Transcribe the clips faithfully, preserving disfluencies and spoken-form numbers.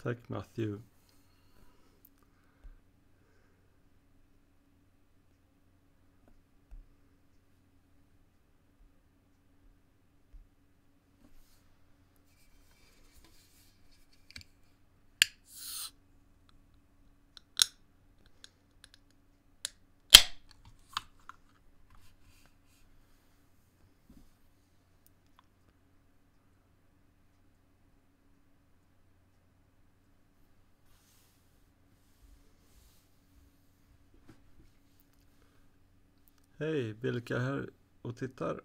Tack Matthew. Hej, vilka är här och tittar?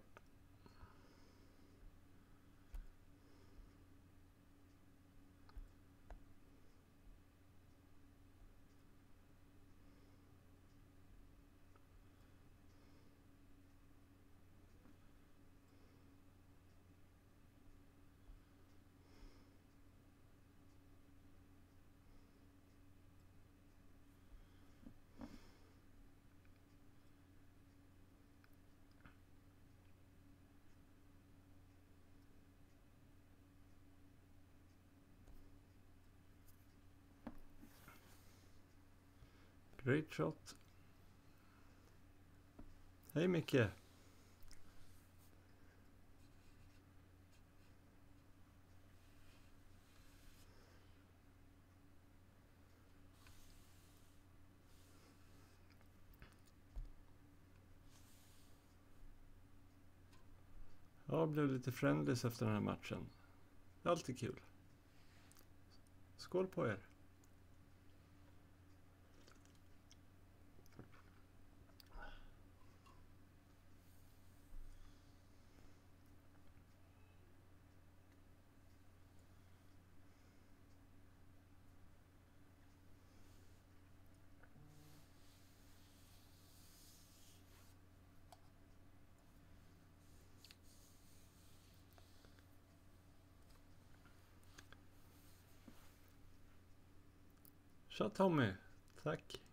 Great shot. Hej Micke. Ja, blev lite friendlies efter den här matchen. Alltid kul. Skål på er. Tja Tommy. Tack.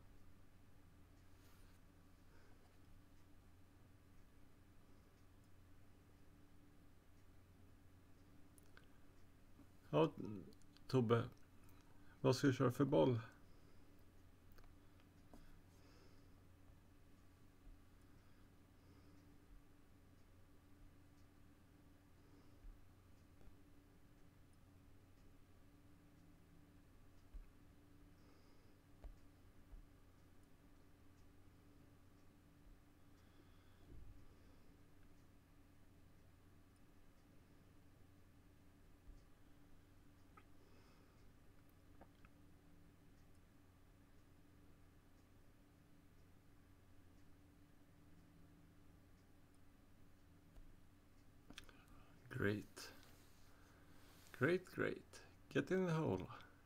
Ja, Tobbe. Vad ska du köra för boll? Great. Great, great. Get in the hole.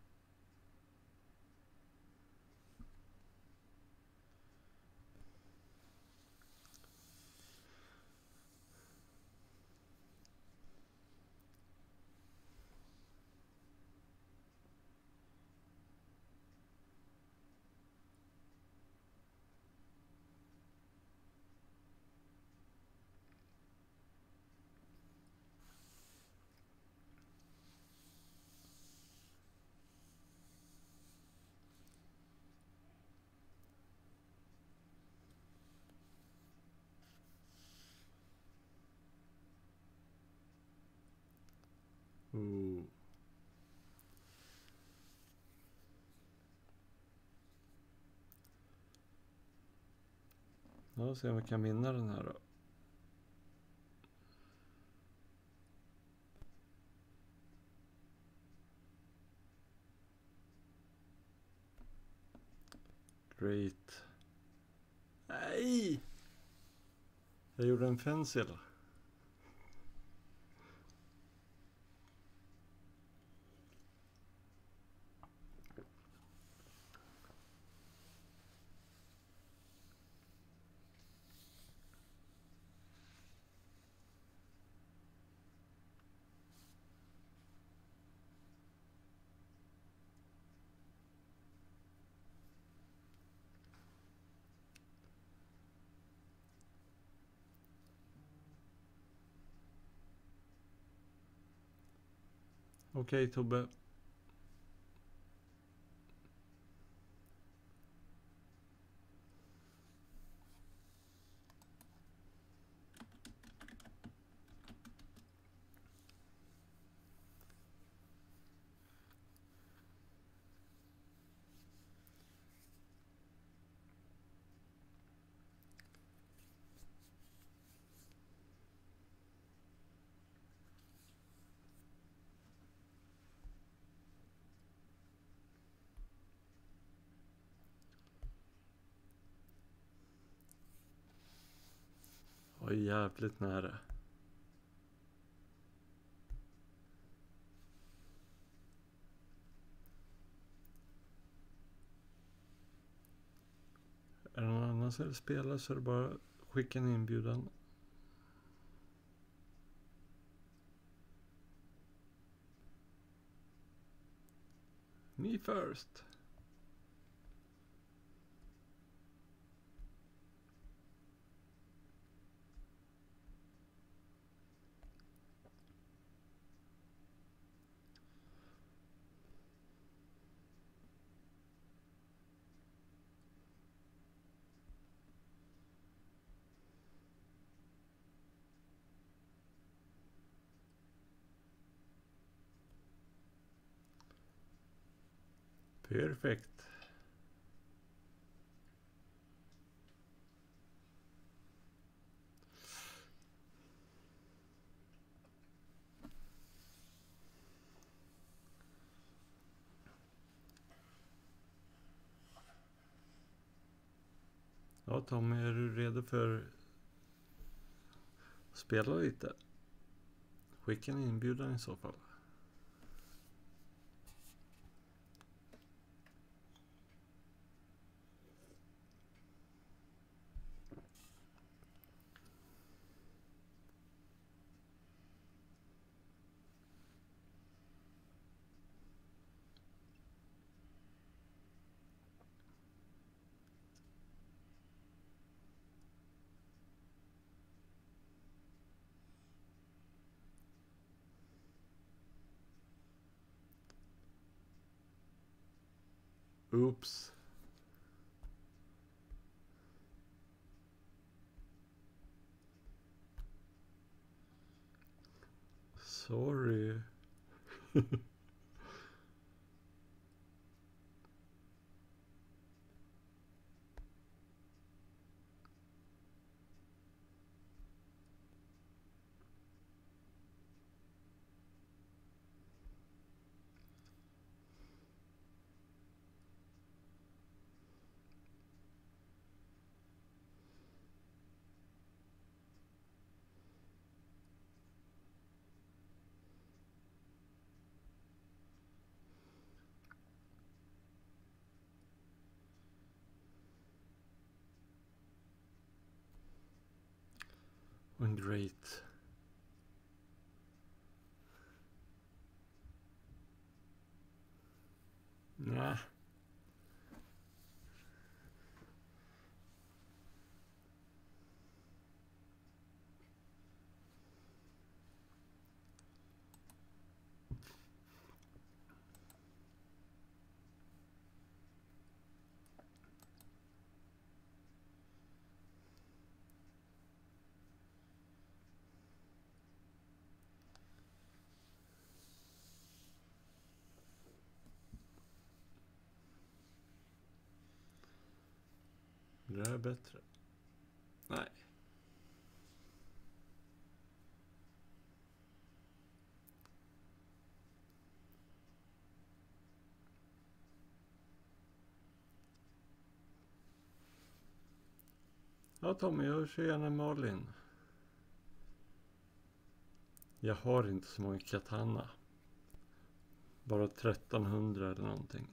Ooh. Ja, se om vi kan vinna den här då. Great. Nej! Jag gjorde en pencil. Okej, Tobbe. var jävligt nära. Är det någon annan som vill spela så är det bara skicka en inbjudan. Me first. Perfekt. Ja, Tommy, är du redo för att spela lite? Skicka en inbjudan i så fall. Oops. Sorry. Great. Nah. Det är bättre. Nej. Ja, Tommy, jag kör gärna Malin. Jag har inte så många katana. Bara trettonhundra eller någonting.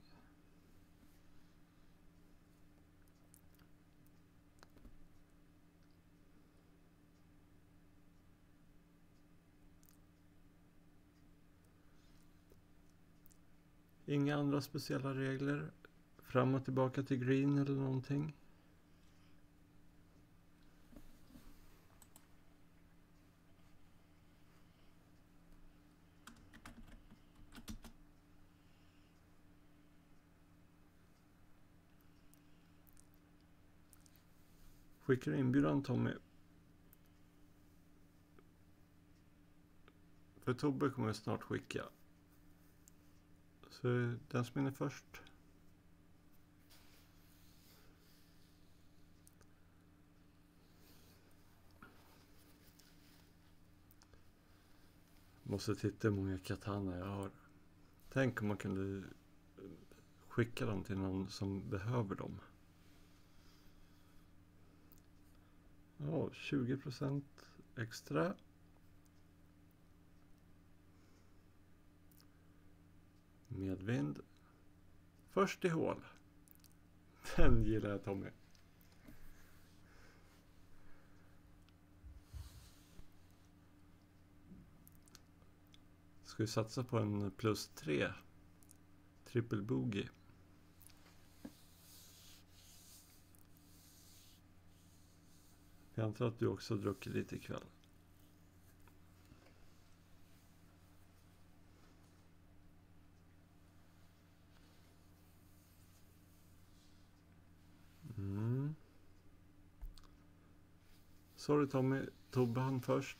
Inga andra speciella regler. Fram och tillbaka till green eller någonting. Skickar inbjudan, Tommy. För Tobbe kommer jag snart skicka. Så den som är först. Måste titta hur många katana jag har. Tänk om man kunde skicka dem till någon som behöver dem. Ja, tjugo procent extra. Medvind. Först i hål. Den gillar jag, Tommy. Ska vi satsa på en plus tre? Triple bogey. Jag antar att du också druckit lite ikväll. Mm. Sorry Tommy, Tobbe han först.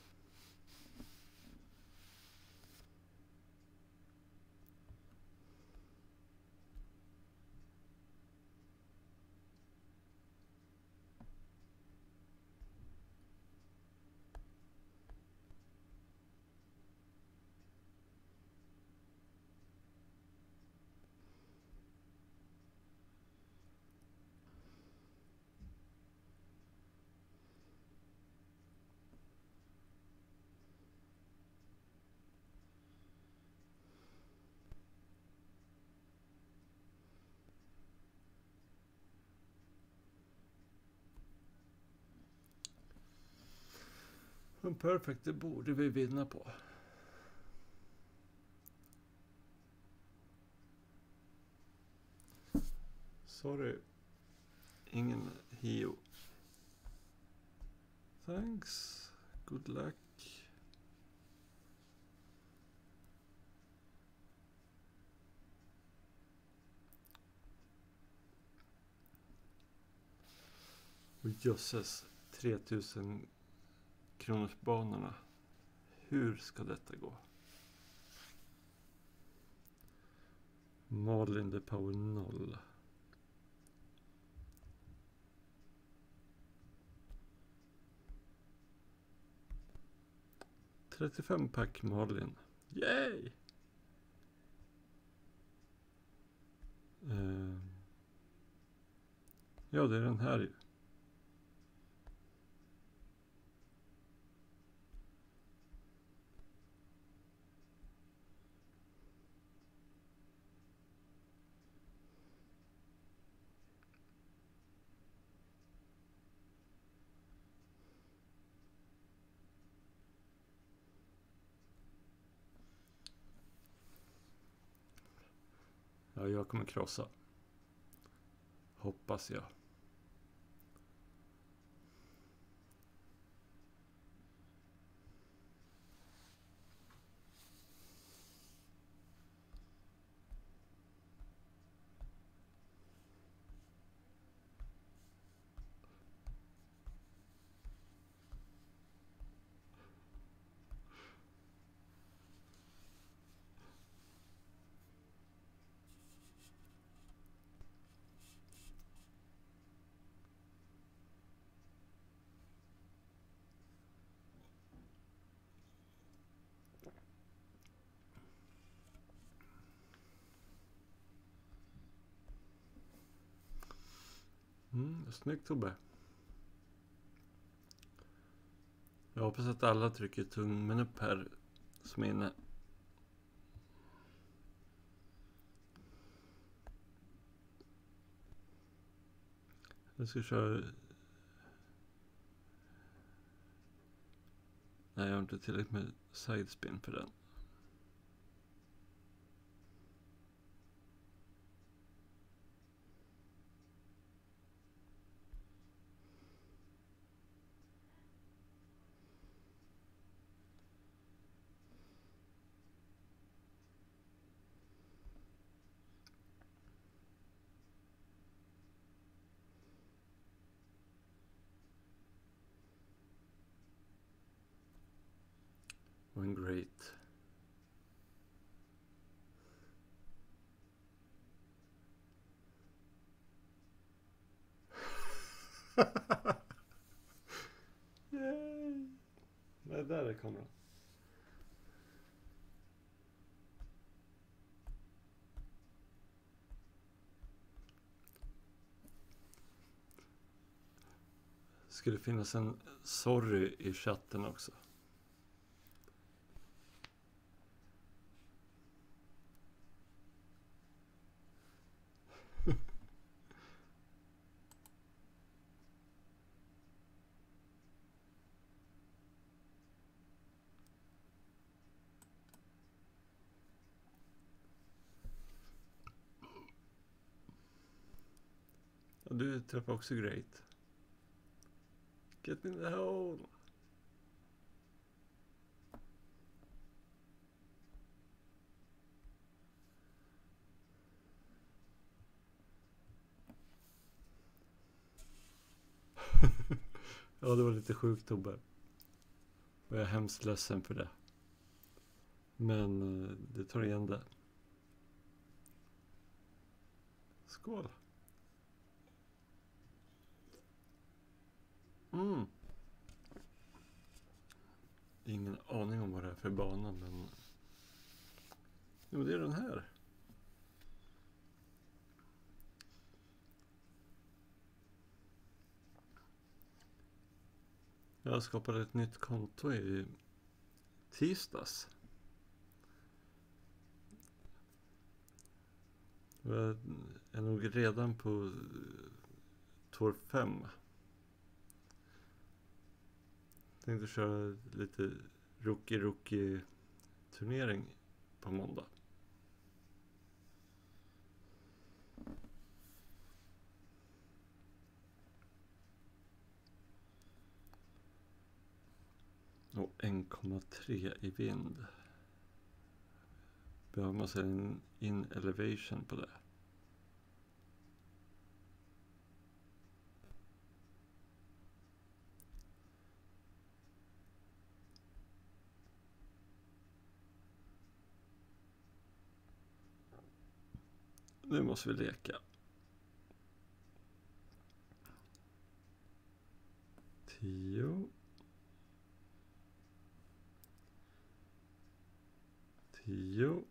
Men perfekt, det borde vi vinna på. Sorry. Ingen hio. Thanks. Good luck. Och jösses, tretusen kronors banorna. Hur ska detta gå? Malin the power noll. trettiofem pack Malin. Yay! Uh, ja, det är den här ju. Ja, jag kommer krossa. Hoppas jag. Mm, snyggt Tobbe. Jag hoppas att alla trycker tummen upp här som är inne. Jag ska köra... Nej, jag har inte tillräckligt med sidespin för den. One great. Yay! Nej, där är kameran. skulle finnas en sorry i chatten också. Och du träffar också Great. Get in the hole. Ja, det var lite sjukt, Tobbe. Och jag är hemskt ledsen för det. Men eh, det tar igen det. Skål. Mm. Ingen aning om vad det är för bana, men... Jo, det är den här. Jag skapade ett nytt konto i tisdags. Jag är nog redan på Tour fem. Tänkte köra lite rookie-rookie turnering på måndag. Och en komma tre i vind. Behöver man se en in elevation på det. Nu måste vi leka. Tio. Tio.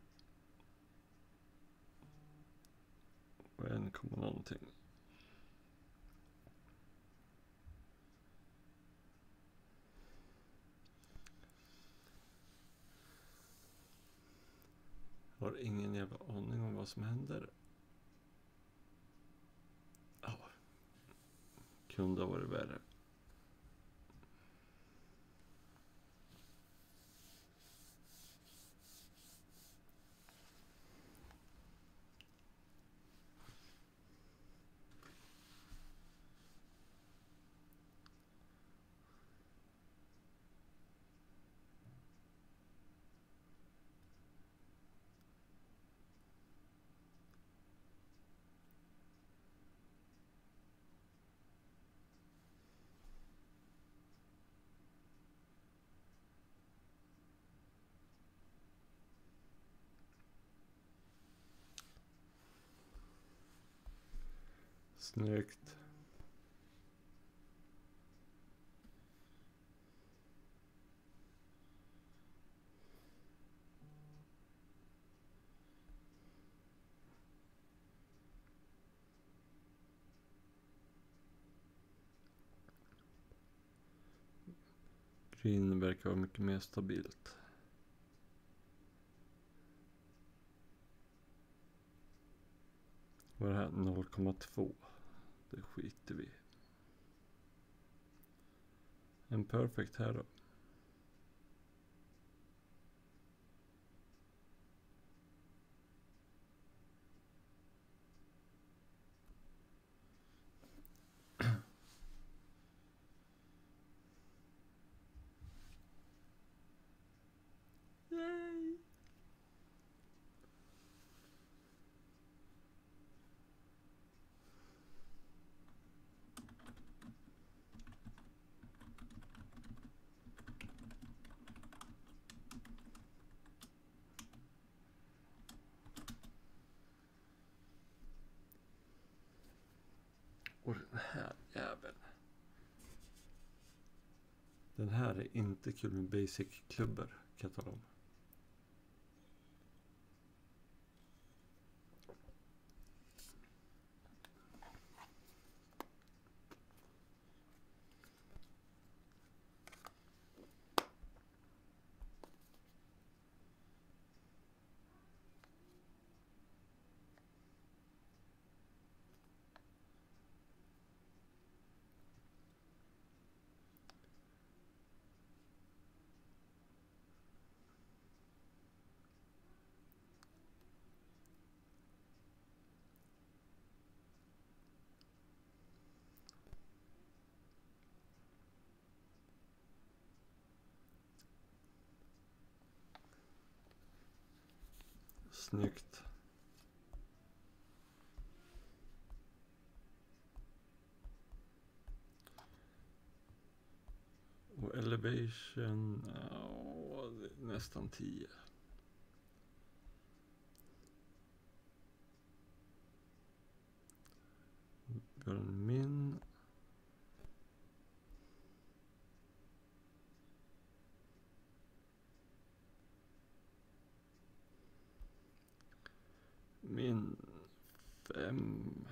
Och en komma någonting. Har ingen jävla aning om vad som händer. Ja. Kunde ha varit värre. Snyggt. Green verkar vara mycket mer stabilt. Vad är det här? noll komma två. Det skiter vi. En perfect här då. Yay! Och den här jäveln. Den här är inte kul med basic-klubbor, kan jag tala om. Snyggt. Och elevation, ja, nästan tio. Vi har en min. Min fem.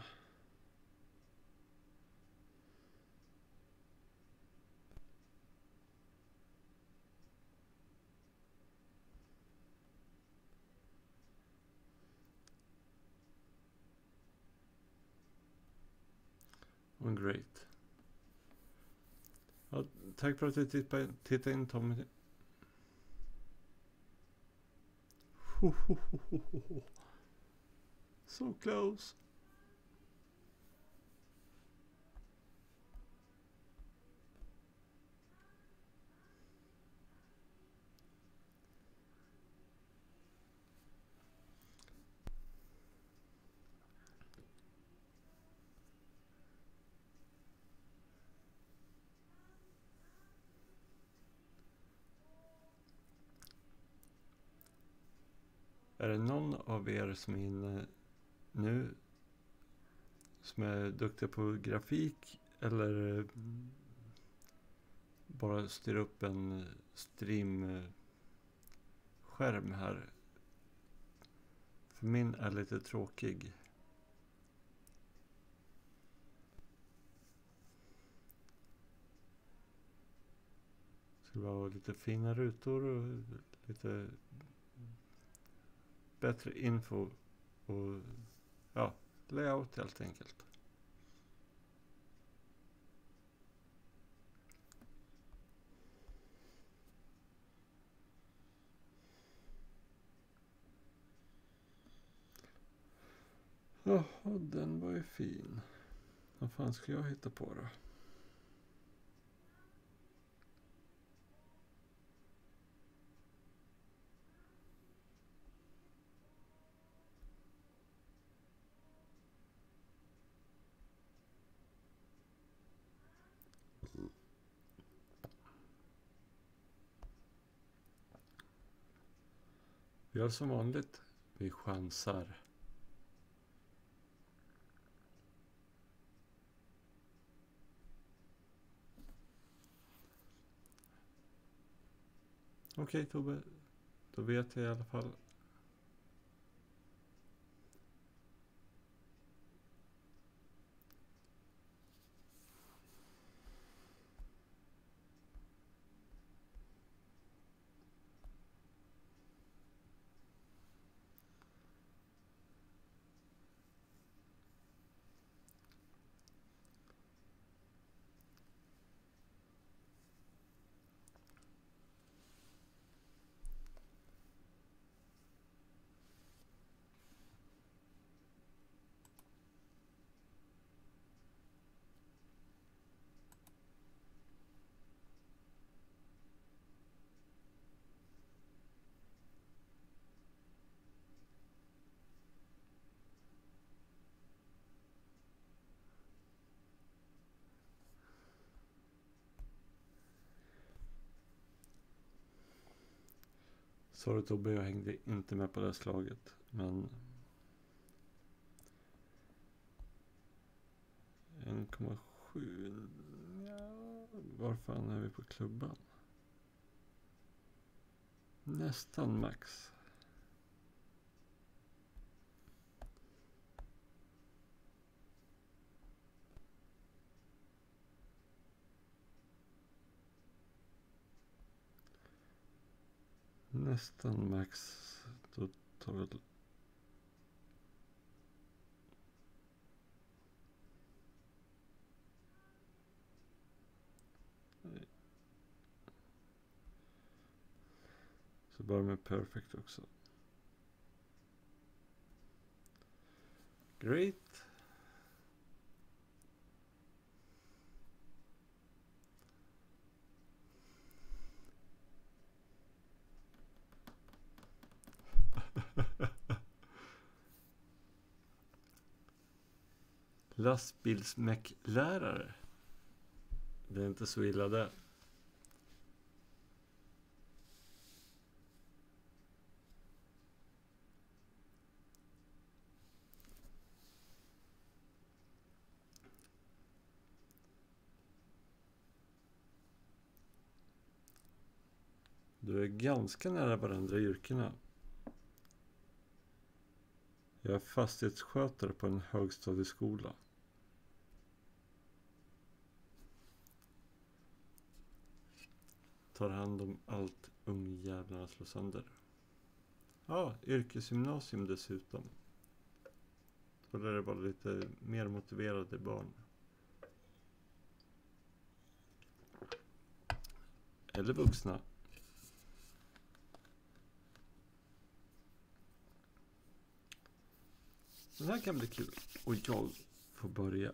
Och great. Ja, tack för att du tittade, tittade in, Tommy. So close. Är det någon av er som är inne nu som är duktig på grafik eller bara styr upp en streamskärm här? För min är lite tråkig. Det ska vara lite fina rutor och lite bättre info och ja, layout helt enkelt. Jaha, den var ju fin. Vad fan ska jag hitta på då? Vi gör som vanligt. Vi chansar. Okej, Tobbe. Då vet jag i alla fall. Sorry Tobbe, jag hängde inte med på det slaget. Men en komma sju. Ja, var fan är vi på klubban? Nästan max. Nästan max. Då tar vi... Så bara med perfect också. Great. Lastbilsmäcklärare. Det är inte så illa det. Du är ganska nära varandra i yrkena. Jag är fastighetsskötare på en högstadieskola. Tar hand om allt ungjävlarna slår sönder. Ja, yrkesgymnasium dessutom. Då lär det vara lite mer motiverade barn. Eller vuxna. Den här kan bli kul. Och jag får börja.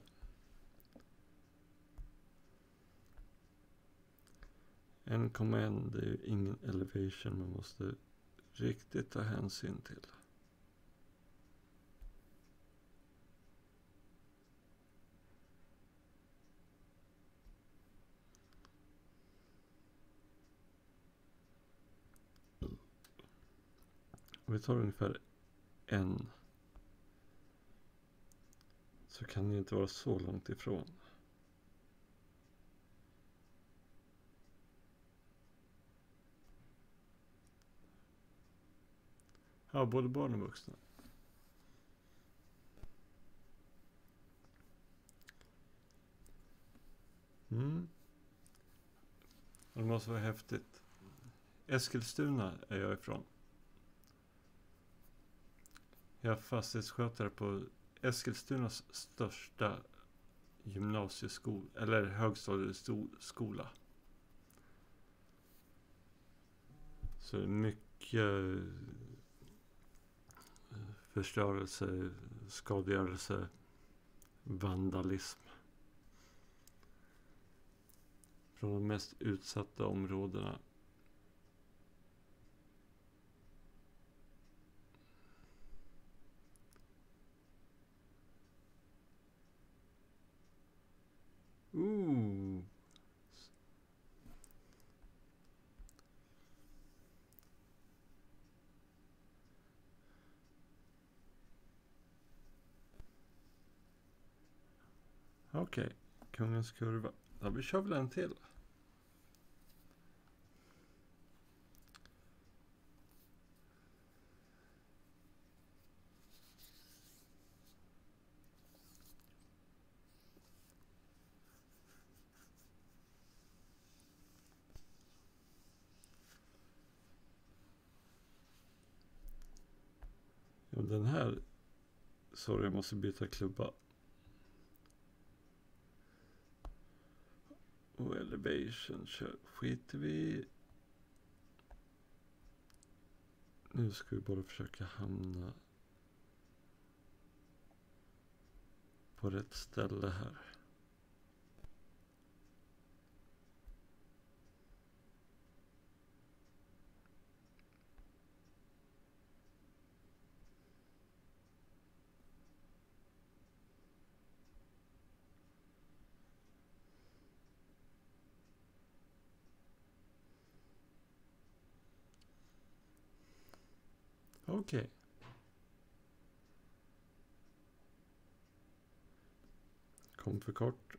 en komma ett, det är ju ingen elevation man måste riktigt ta hänsyn till. Vi tar ungefär en. Så kan det inte vara så långt ifrån. Ja, både barn och vuxna. Mm. Det måste vara häftigt. Eskilstuna är jag ifrån. Jag är fastighetsskötare på Eskilstunas största gymnasieskola, eller högstadieskola. Så det är mycket förstörelse, skadegörelse, vandalism. Från de mest utsatta områdena. Ooh. Okej, okay. Kungens kurva. Ja, vi kör väl en till. Ja, den här... Sorry, jag måste byta klubba. Och elevation kör. Skiter vi. Nu ska vi bara försöka hamna på rätt ställe här. Okej. Okay. Kom för kort.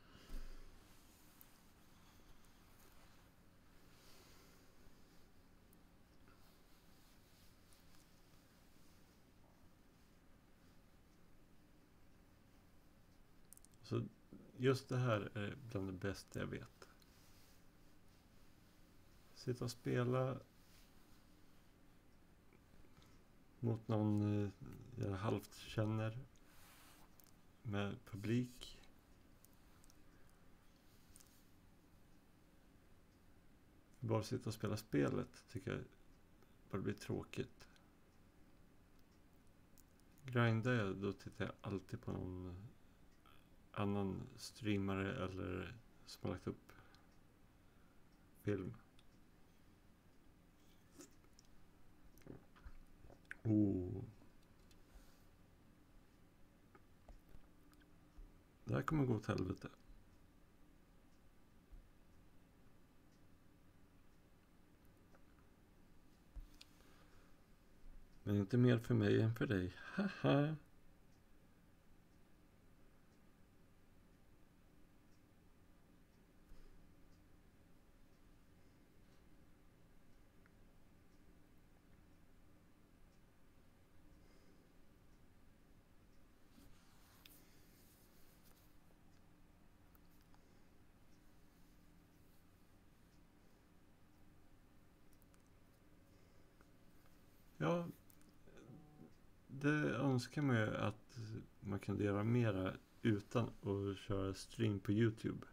Så just det här är bland det bästa jag vet. Sitta och spela mot någon jag halvt känner med publik. Bara sitta och spela spelet tycker jag bara blir tråkigt. Grindar jag, då tittar jag alltid på någon annan streamare eller som har lagt upp film. Oh. Det här kommer gå åt helvete. Men inte mer för mig än för dig. Haha. Ja, det önskar man ju att man kunde göra mera utan att köra stream på YouTube.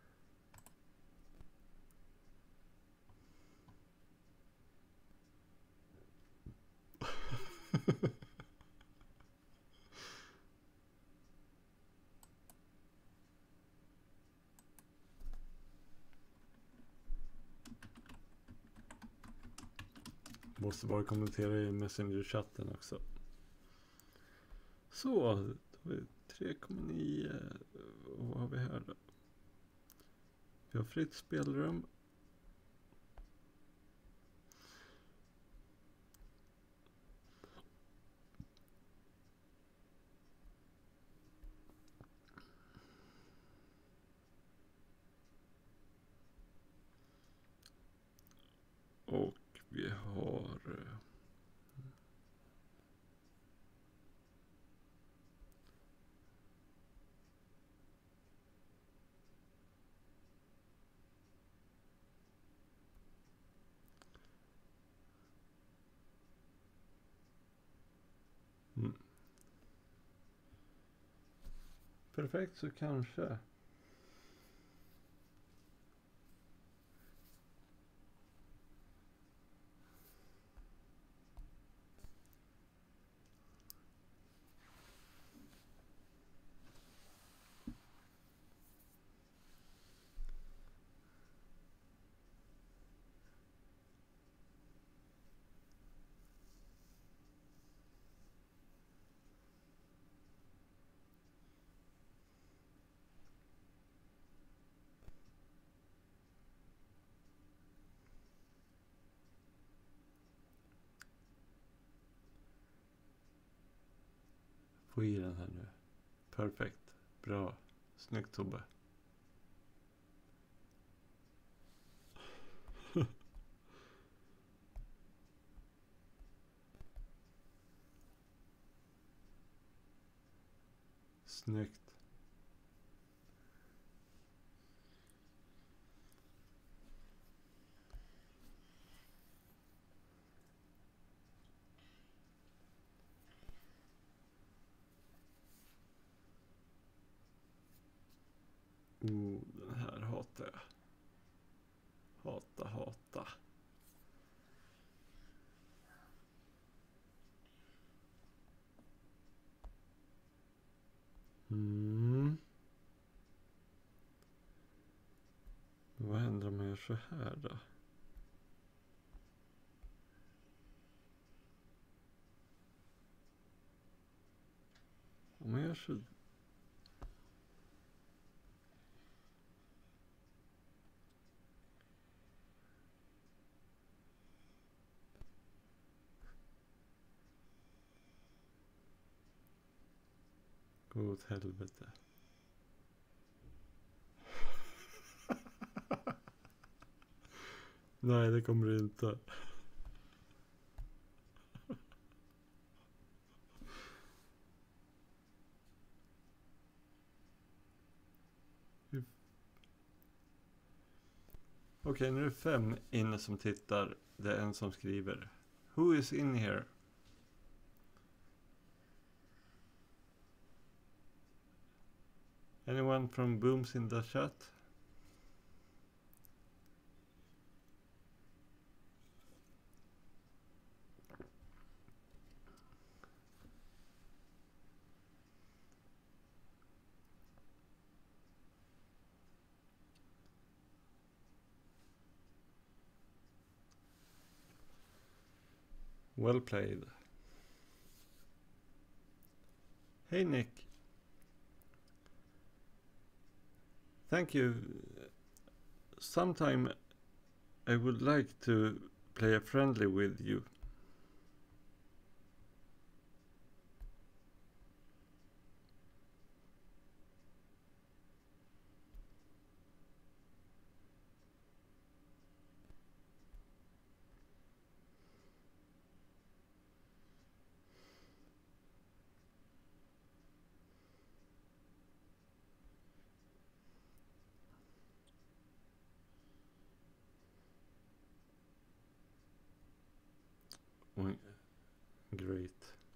Måste bara kommentera i Messenger-chatten också. Så, då har vi tre komma nio. Och vad har vi här då? Vi har fritt spelrum. Och vi har... Mm. Perfekt, så kanske. Få i den här nu. Perfekt. Bra. Snyggt, Tobbe. Snyggt. Oh, den här hatar jag. Hata, hata. Mm. Vad händer om jag gör så här då? Om jag gör så... Gå åt helvete. Nej, det kommer det inte. Okej, nu är det fem inne som tittar. Det är en som skriver. Who is in here? Anyone from Booms in the chat? Well played. Hej Nick. thank you. Sometime I would like to play a friendly with you. Mm, great.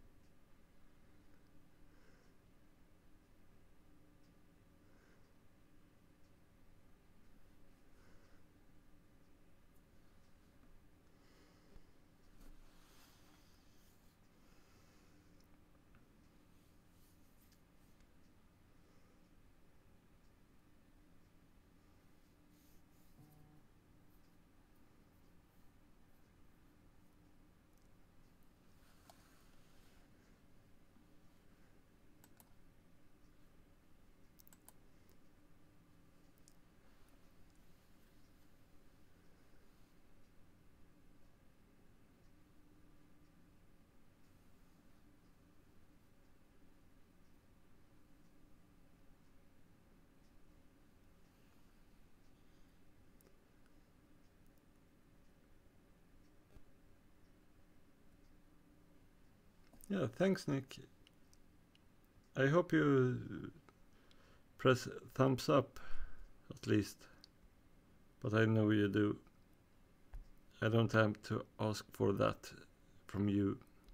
Yeah, thanks, Nick. I hope you press thumbs up, at least. But I know you do. I don't have to ask for that from you.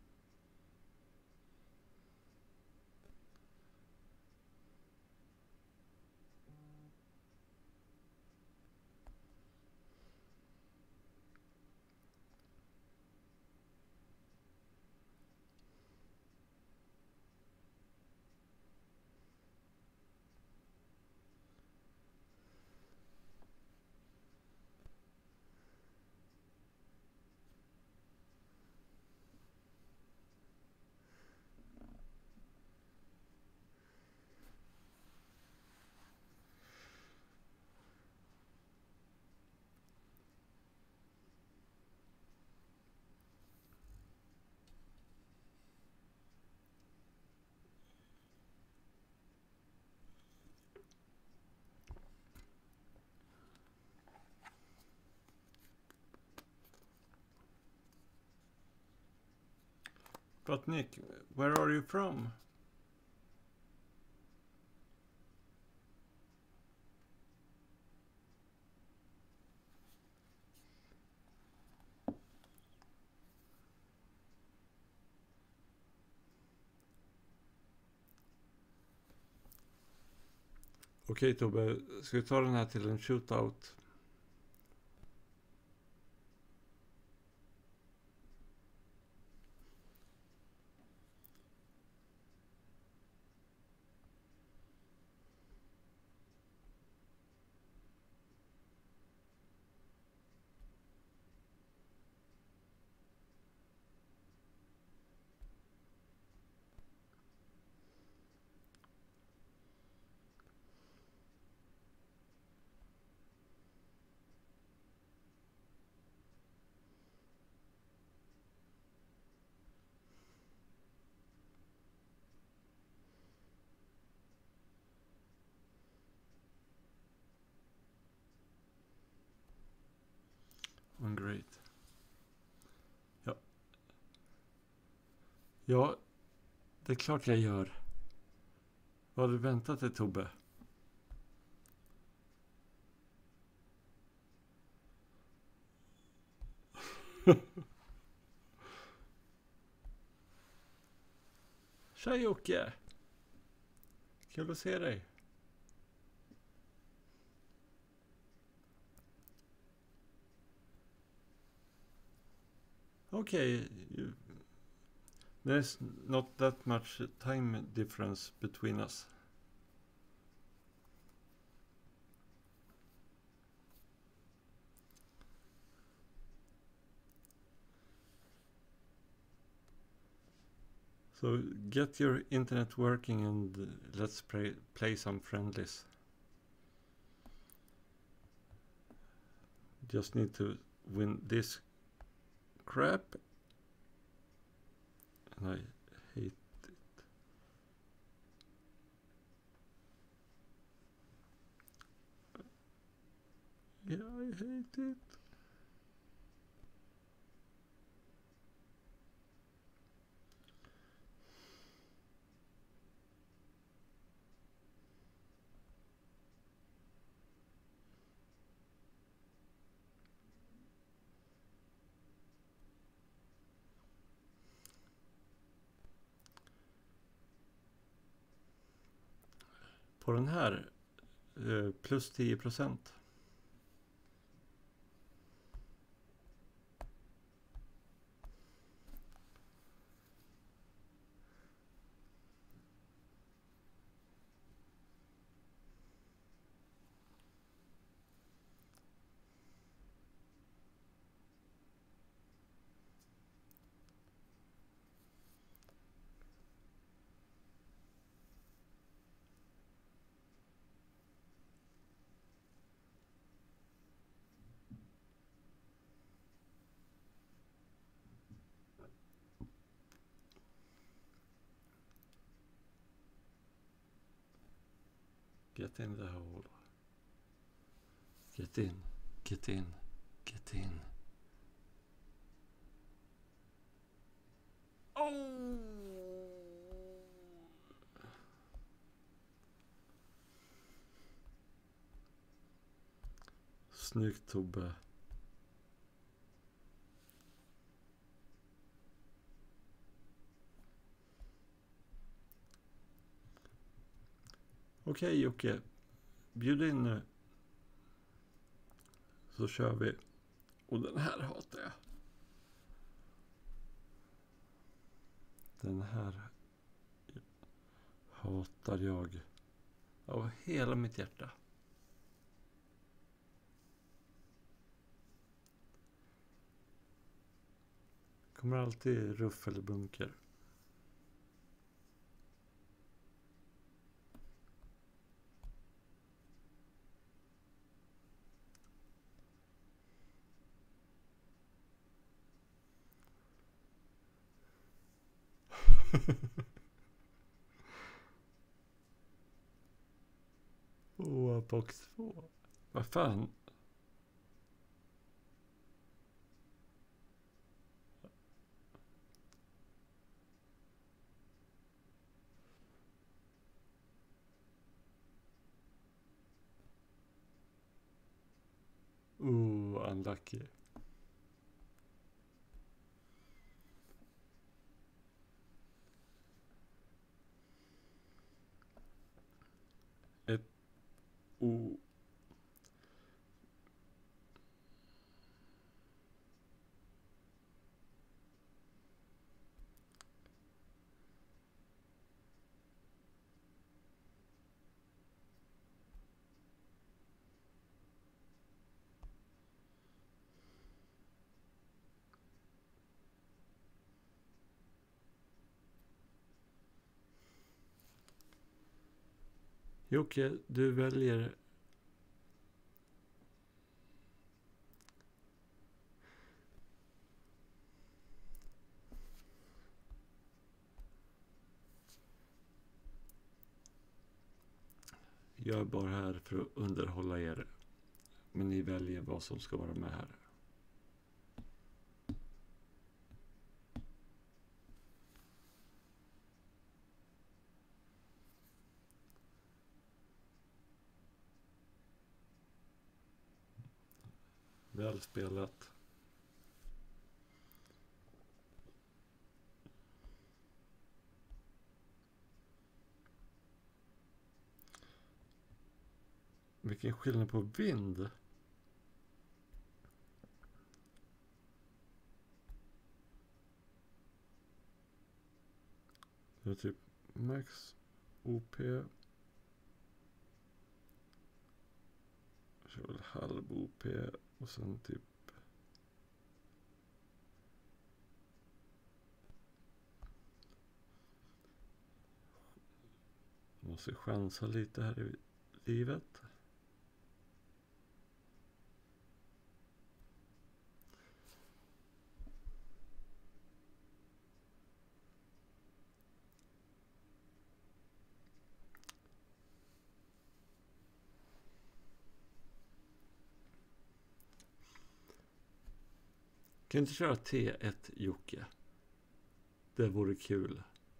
But Nick, where are you from? Okej Tobbe, ska vi ta den här till en shootout? Oh, great. Ja. Ja, det är klart jag gör. Vad har du väntat dig, Tobbe? Tja Jocke! Kul att se dig. Okay, you, there's not that much time difference between us. So get your internet working and uh, let's play, play some friendlies. Just need to win this crap. And I hate it. Yeah, I hate it. På den här eh, plus tio procent. Get in the hole. Get in, get in, get in. Oh! Snyggt Tobbe. Okej Jocke, bjud in nu. Så kör vi. Och den här hatar jag. Den här hatar jag av hela mitt hjärta. Kommer alltid ruff eller bunker. Åh, oh, box två. Vad fan? Oh, unlucky. Ett oh. Jocke, du väljer jag är bara här för att underhålla er. Men ni väljer vad som ska vara med här. Väl spelat. Vilken skillnad på vind. Det är typ max O P. Jag kör väl halv O P och sen typ jag måste chansa lite här i livet. Kan inte köra T ett Jocke? Det vore kul.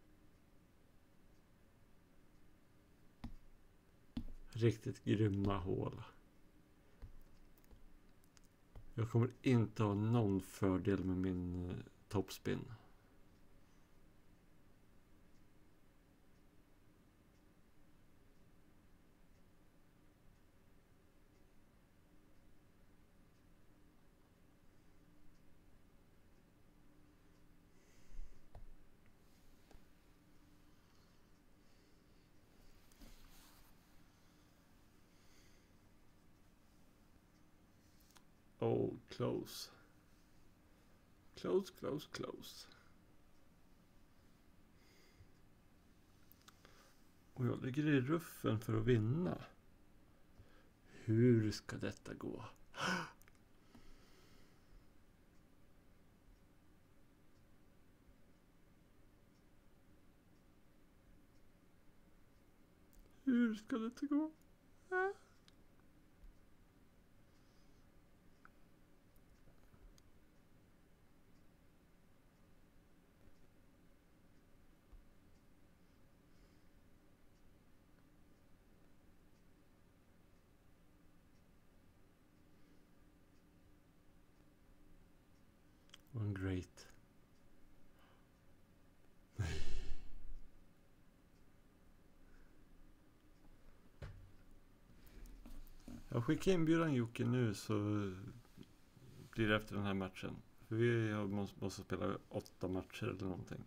Riktigt grymma hål. Jag kommer inte ha någon fördel med min eh, topspin. Oh, close. Close, close, close. Och jag ligger i ruffen för att vinna. Hur ska detta gå? Hur ska detta gå? One great. Jag skickar inbjudan Jocke nu så blir det efter den här matchen. För vi måste, måste spela åtta matcher eller någonting.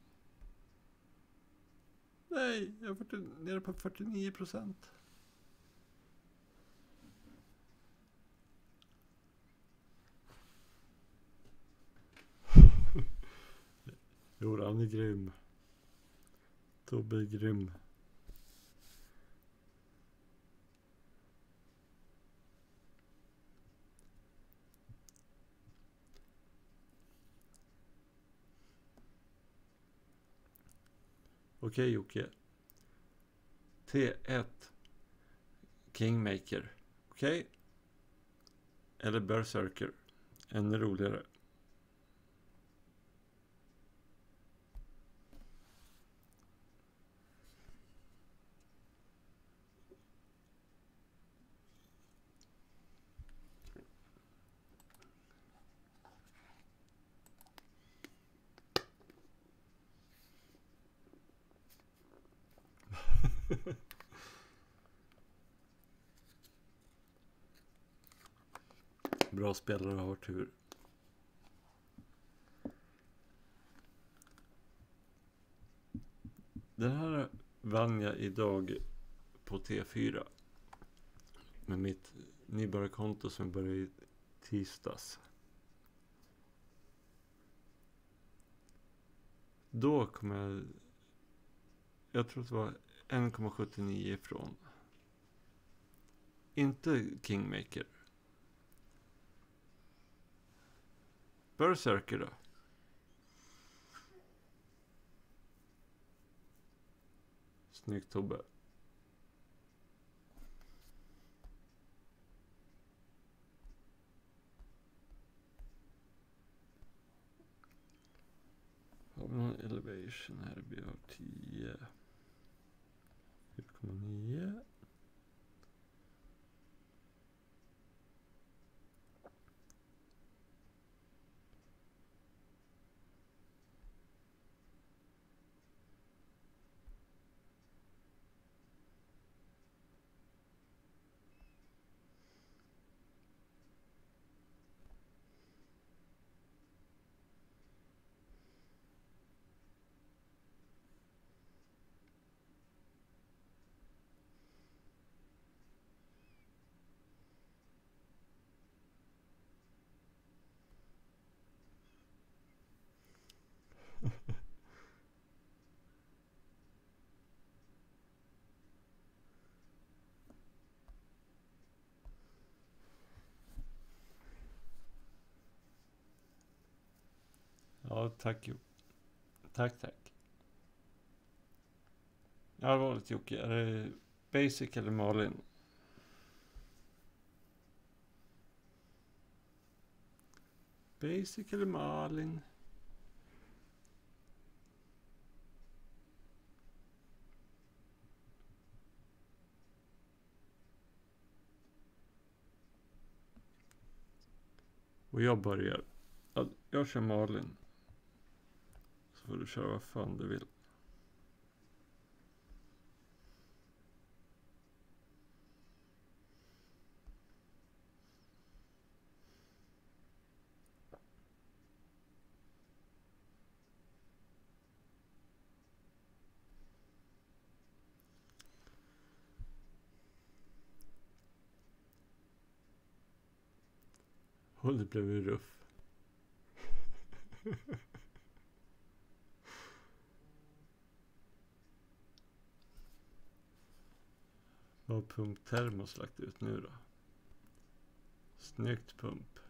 Nej, jag har varit nere på fyrtionio procent. Jo, han är grym. Tobbe är grym. Okej Jocke. T ett Kingmaker. Okej. Eller Berserker. Ännu roligare. Bra spelare har tur. Den här vann jag idag på T fyra. Med mitt nybörjarkonto som började i tisdags. Då kom jag... Jag tror att det var en komma sjuttionio ifrån. Inte Kingmaker. Berserker då? Snyggt Tobbe. Har vi någon elevation här? Vi har tio. fyra komma nio. Ja, tack. Tack, tack. Allvarligt Jocke, är det Basic eller Malin? Basically Malin. Och jag börjar. Jag kör Malin. Så får du köra vad fan du vill. Och det blev ju ruff. Vad har Pump Termos lagt ut nu då? Snyggt Pump.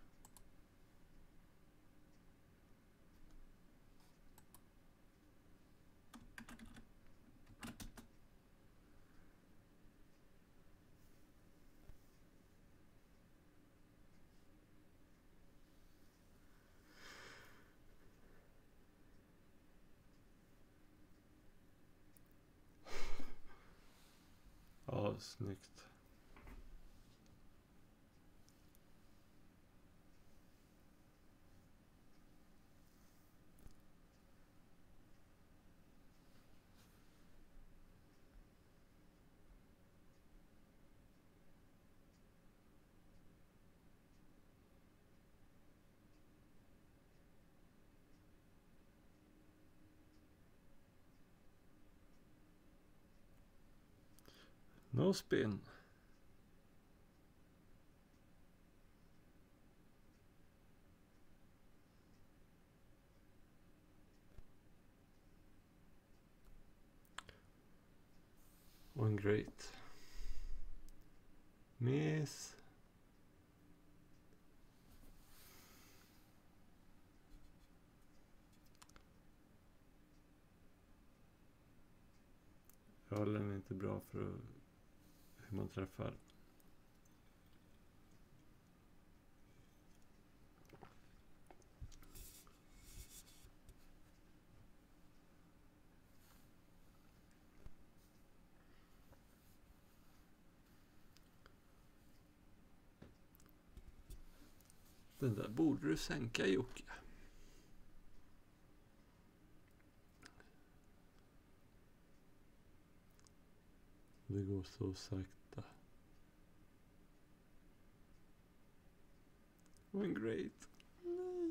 Ja, snyggt. No spin. One great. Miss. Rollen är inte bra för att, hur man träffar. Den där borde du sänka, Jocke. Det går så sakta. One great. Nej.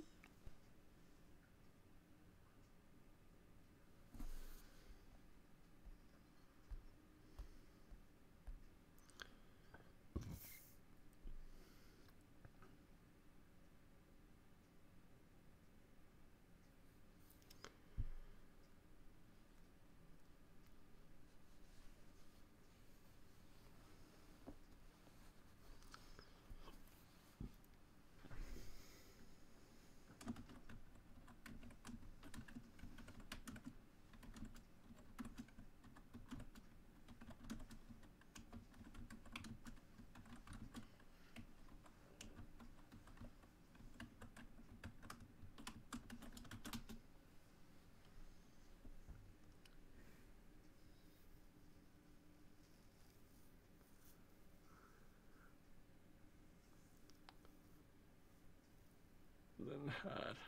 Den här.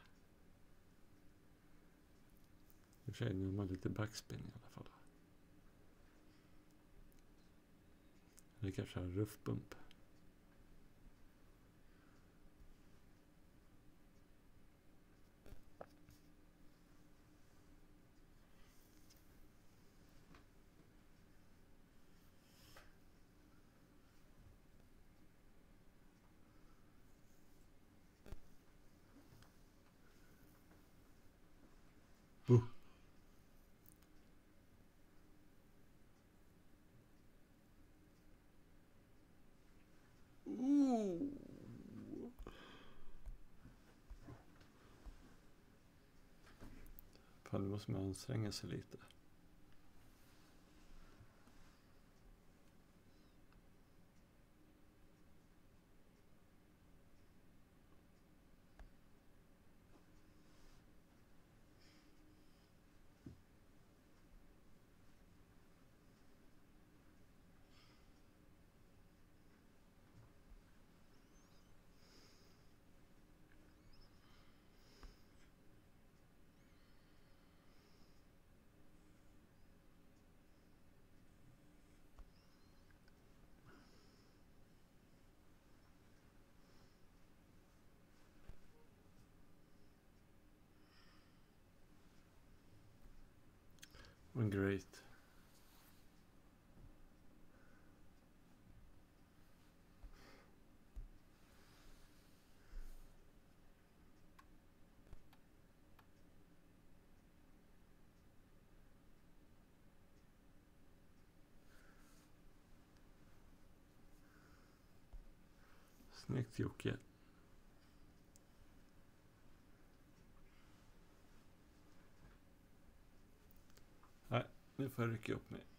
I och för sig, nu har man lite backspin i alla fall. Det kanske är en ruffbump. Uh. Uh. Fan, nu måste man anstränga sig lite. and great. Snyggt Jocke. Nej, nu får jag rycka upp mig.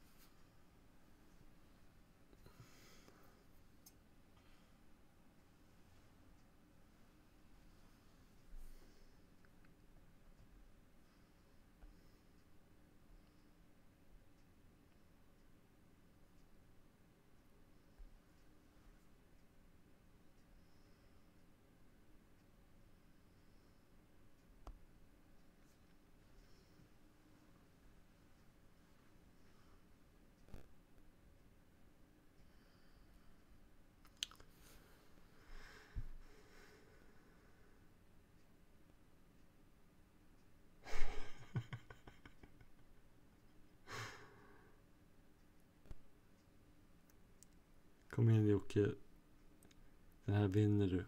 Kom igen Jocke. Den här vinner du.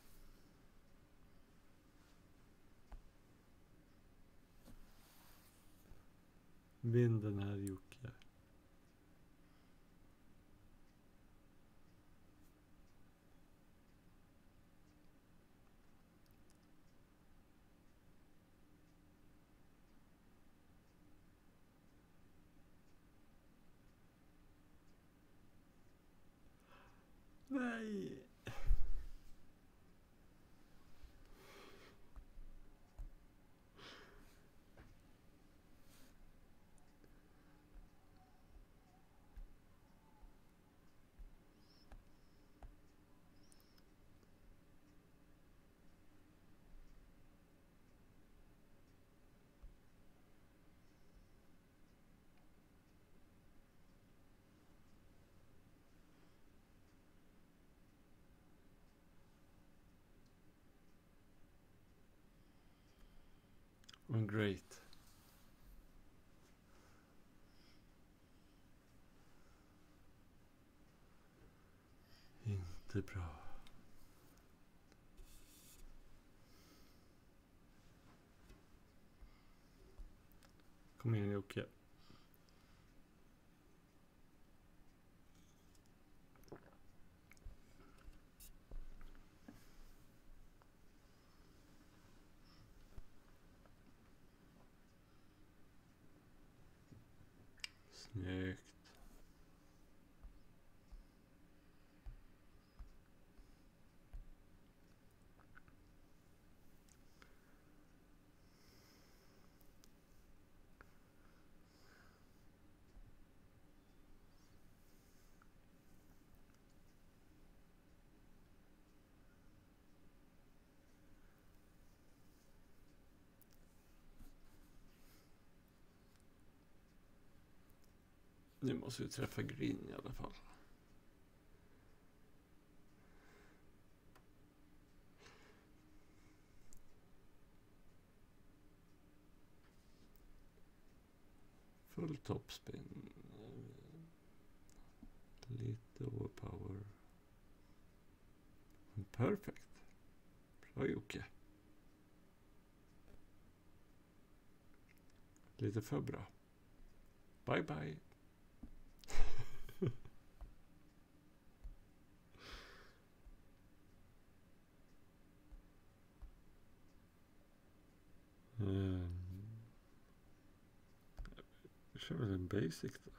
Vinn den här Jocke. Nej. And great. Inte bra. Kom igen Jocke. Snyggt. Nu måste vi träffa green i alla fall. Full topspin. Lite overpower. Perfect. Bra Jocke. Lite för bra. Bye bye. um, vi kör väl en basic då.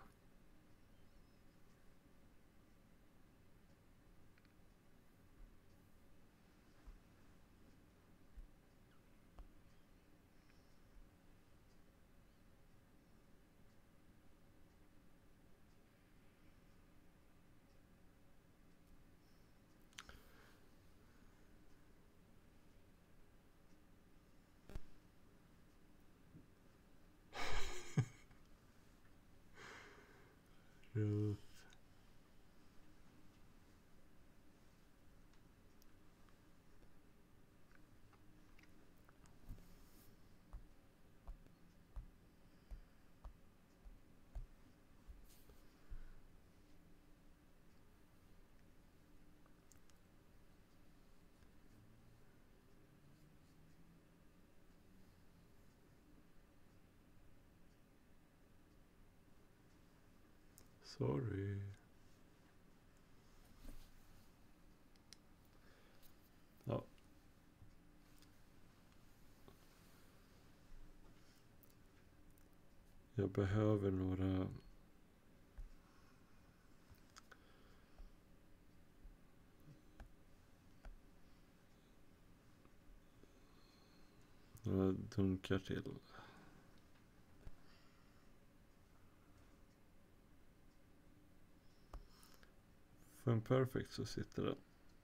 Sorry. Ja. Jag behöver några några dunkar till. För en perfect så sitter den.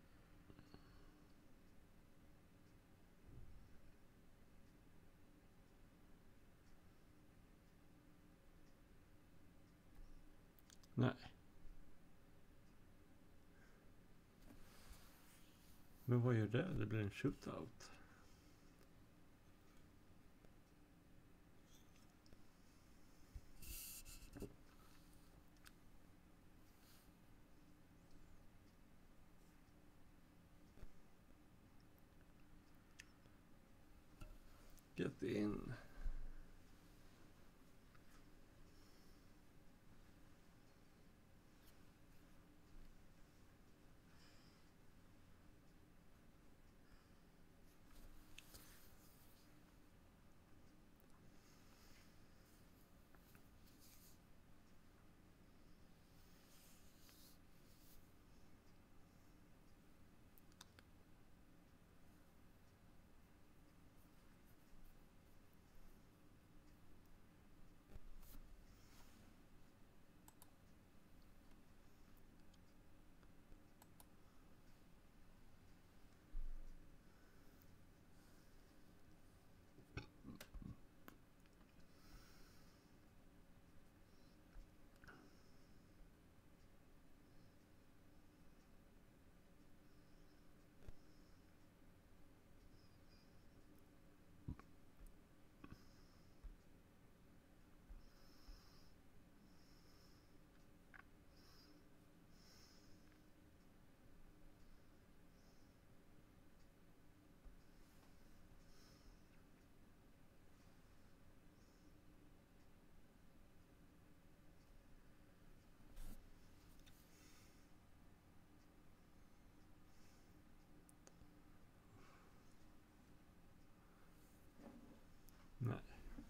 Nej. Men vad gör det? Det blir en shootout. Get in. Nej.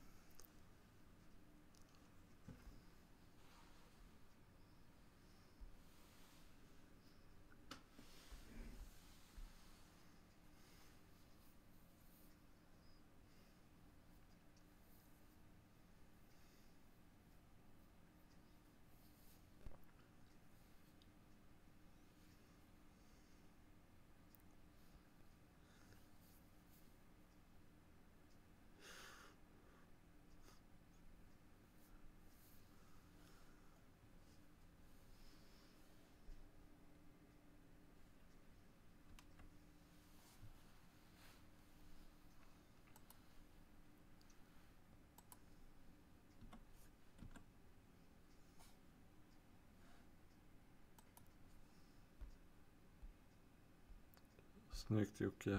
Snyggt Jocke.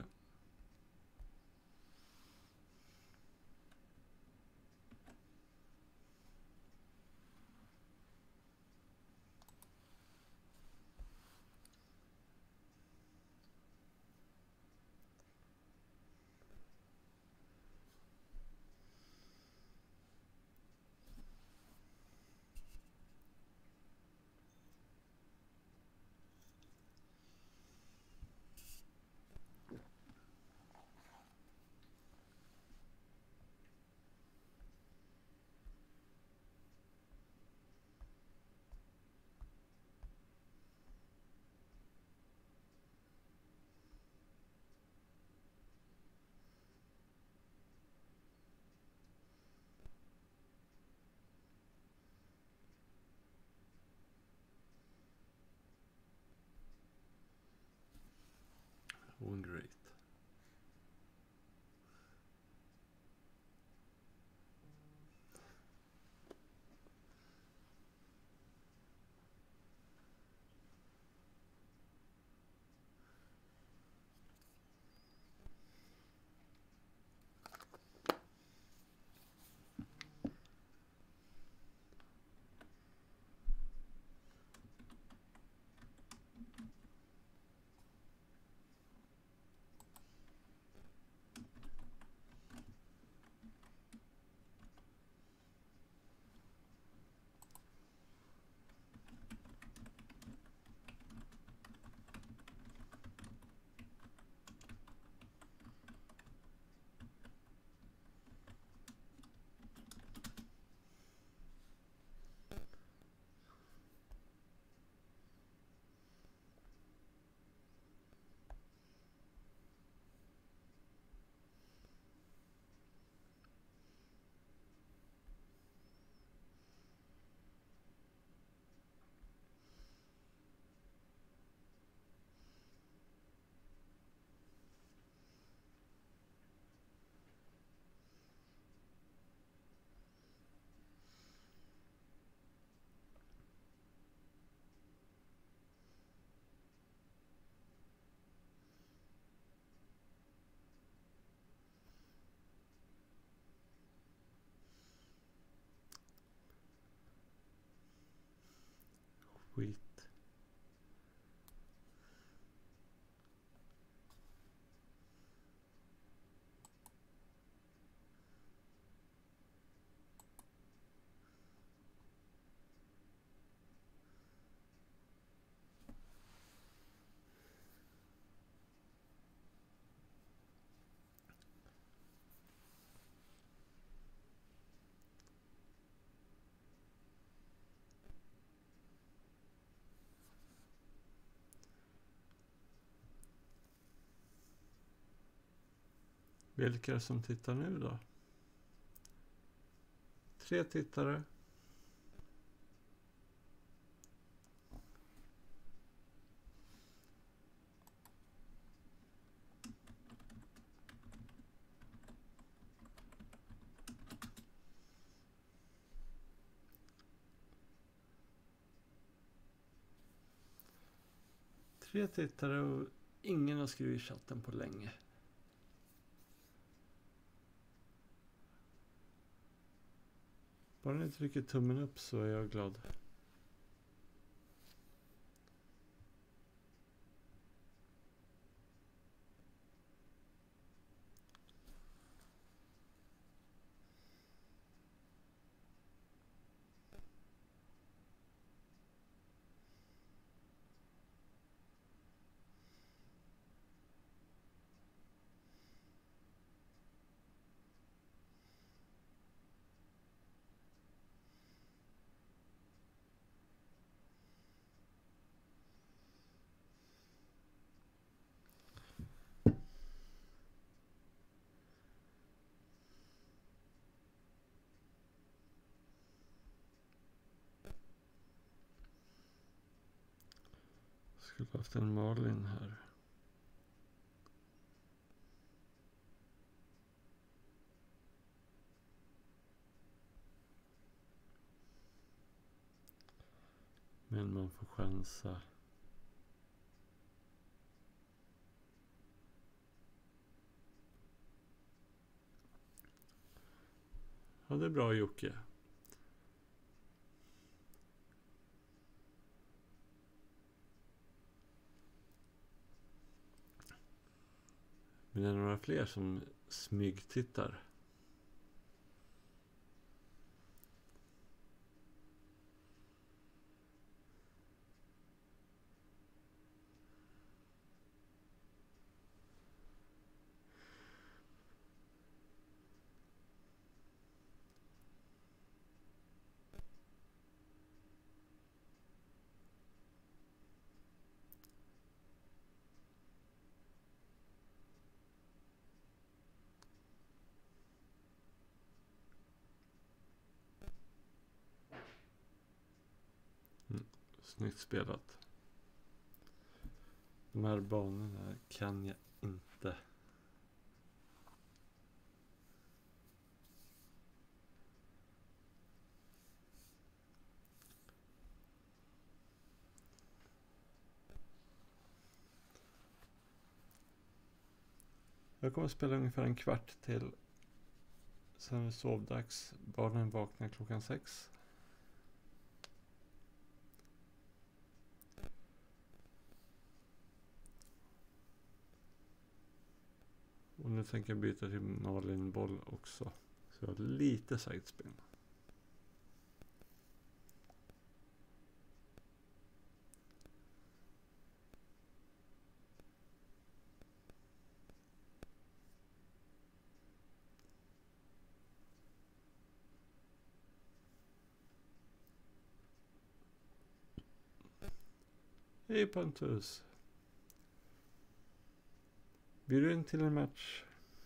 Oh, great. Vilka är det som tittar nu då? Tre tittare. Tre tittare och ingen har skrivit i chatten på länge. Bara ni trycker tummen upp så är jag glad. Skulle haft en Malin här. Men man får chansa. Ja, det är bra Jocke. Men det är några fler som smygtittar. Snyggt spelat. De här banorna kan jag inte. Jag kommer att spela ungefär en kvart till. Sen är det sovdags. Barnen vaknar klockan sex. Och nu tänker jag byta till Malin boll också. Så jag har lite sidespin. Hej Pontus. Blir du in till en match?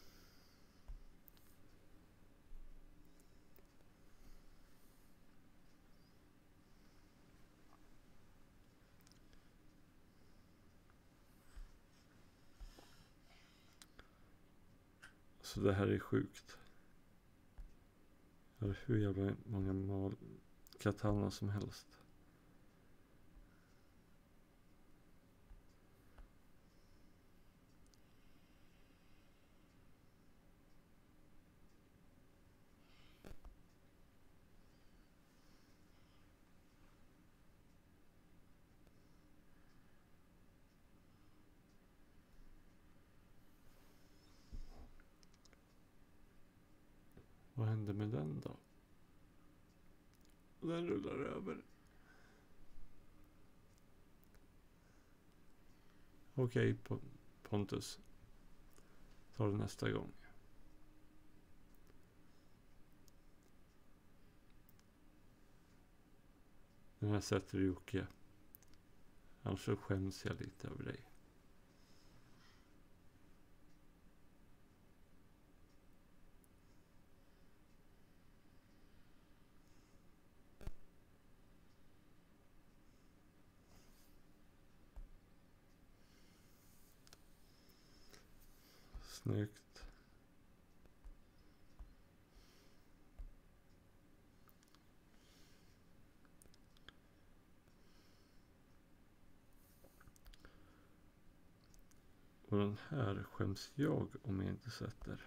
Så det här är sjukt. Jag har hur jävla många mal katana som helst. Vad hände med den då? Den rullar över. Okej, okay, Pontus. Ta det nästa gång. Den här sätter Jocke. Annars så skäms jag lite över dig. Snyggt. Och den här skäms jag om jag inte sätter.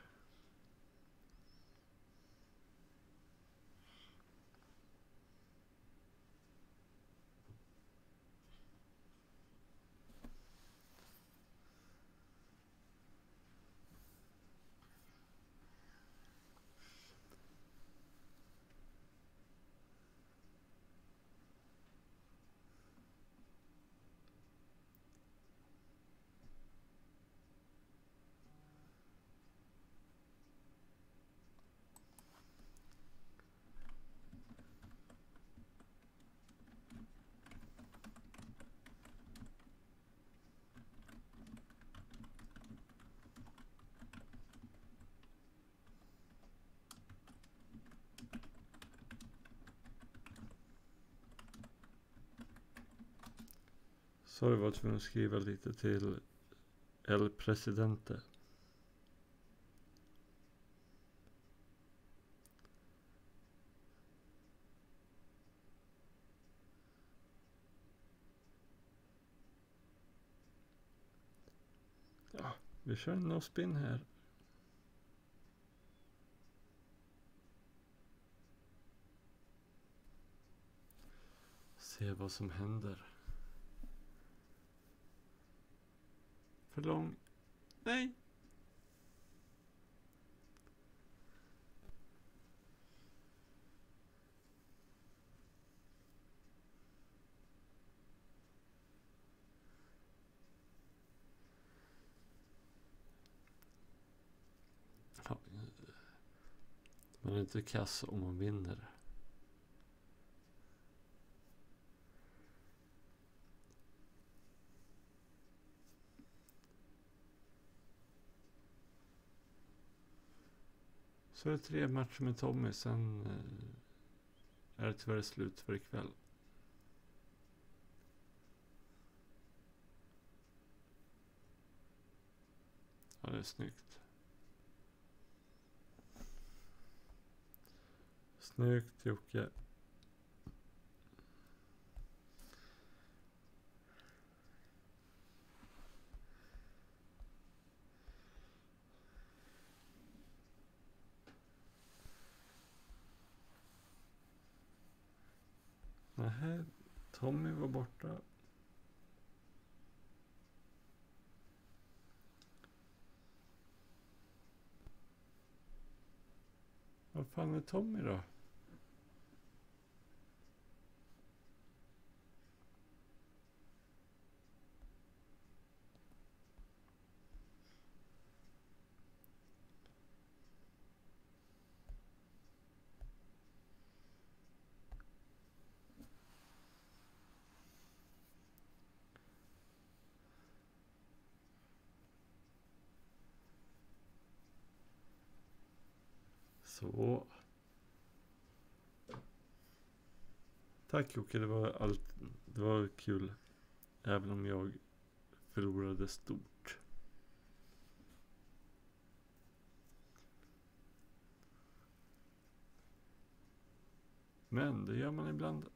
Så det var tvungen att skriva lite till El Presidente. Ja, vi kör en no-spin här. Se vad som händer. För lång. Nej. Ja. Man är inte kass om man vinner. Så är det tre matcher med Tommy. Sen är det tyvärr slut för ikväll. Ja, det är snyggt. Snyggt, Jocke. Nähä, Tommy var borta. Vad fan är Tommy då? Så. Tack Jocke, det var allt. Det var kul. Även om jag förlorade stort. Men det gör man ibland.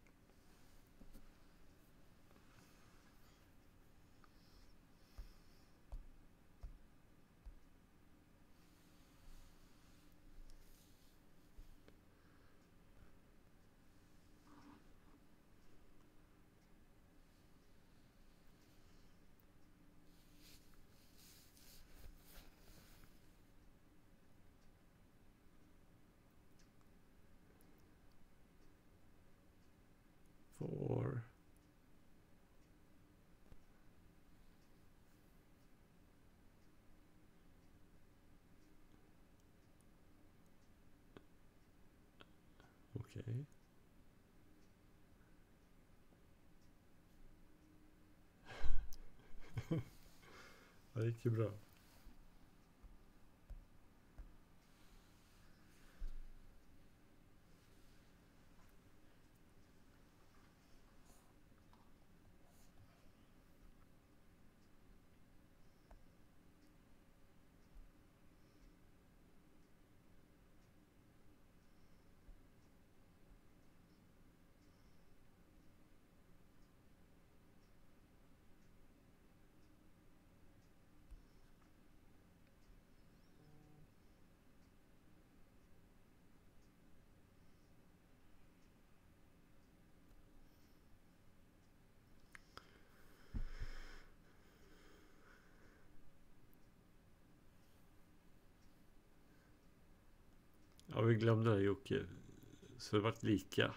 Four. Okej. Okay. Det gick ju bra. Ja, vi glömde det, Jocke. Så det vart lika.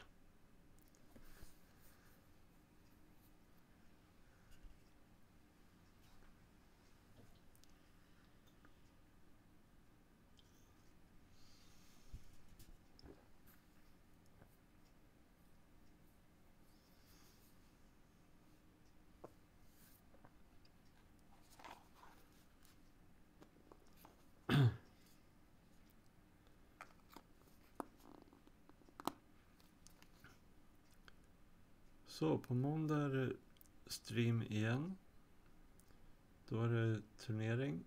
Så på måndag är det stream igen. Då är det turnering.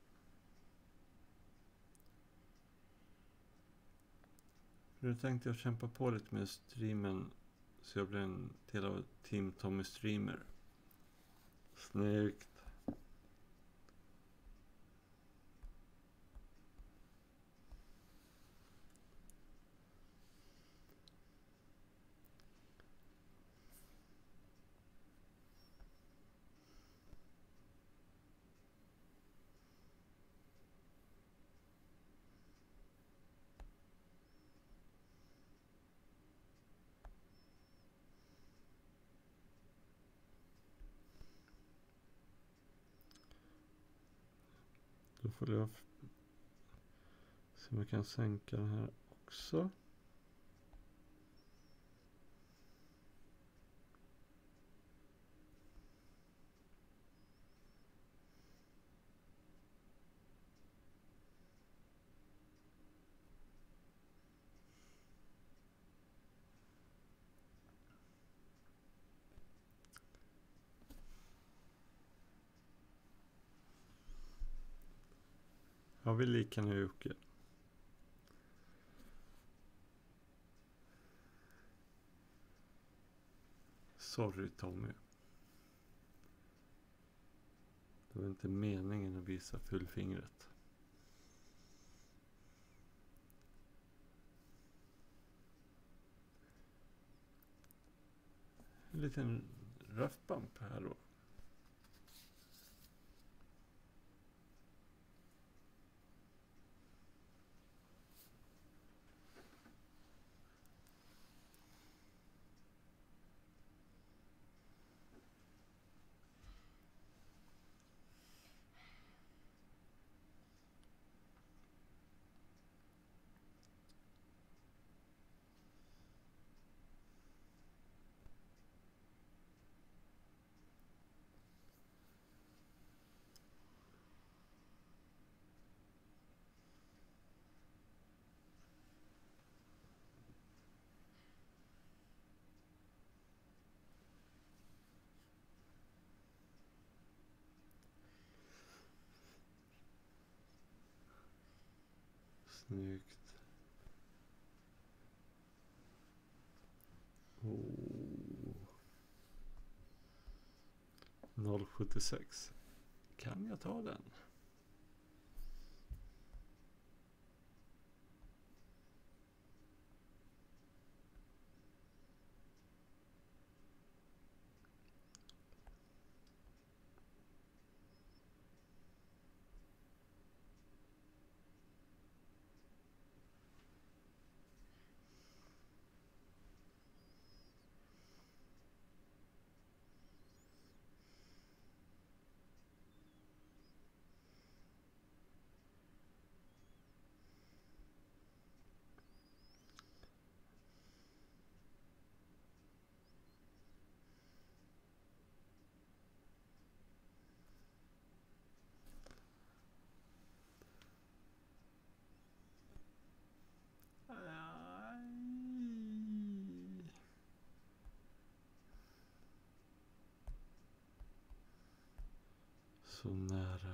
Nu tänkte jag kämpa på lite med streamen. Så jag blir en del av Team Tommy Streamer. Snyggt. Då får jag se om jag kan sänka den här också. Har vi lika nu, Jocke? Sorry, Tommy. Det var inte meningen att visa fullfingret. En liten rough bump här då. Snyggt. Oh. noll komma sjuttiosex. Kan jag ta den? Så nära.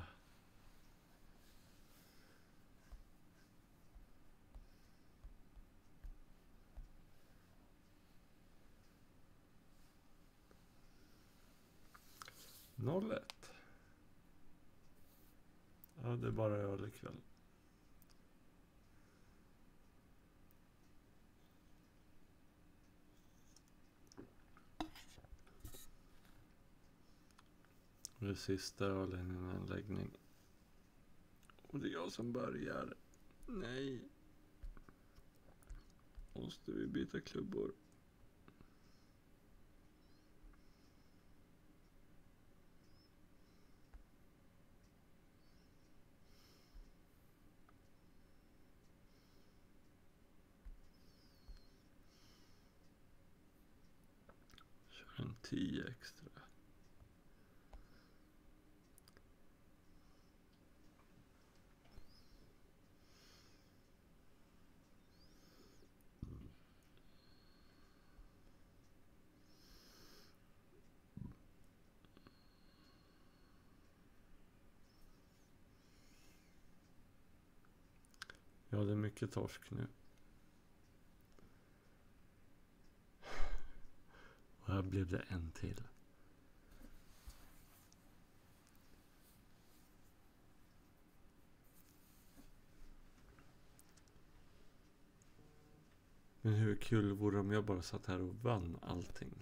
noll ett. Ja, det är bara öl ikväll. Det sista ölen i en anläggning. Och det är jag som börjar. Nej. Måste vi byta klubbor? Kör en tio extra. Ja, det är mycket torsk nu. Och här blev det en till. Men hur kul vore det om jag bara satt här och vann allting?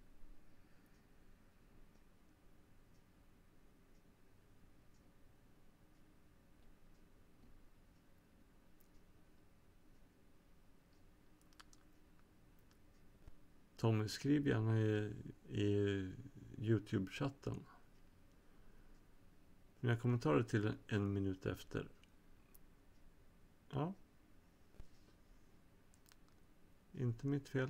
Tommy, skriv gärna i, i YouTube-chatten. Mina kommentarer till en minut efter. Ja. Inte mitt fel.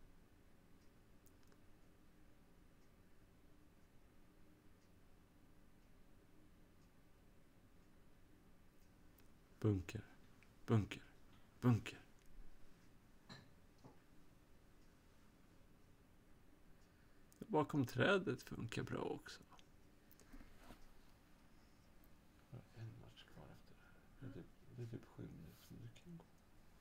Bunker. Bunker. Bunker. Bakom trädet funkar bra också. En match kvar efter det här. Det är typ, det är typ sju minuter som du kan gå.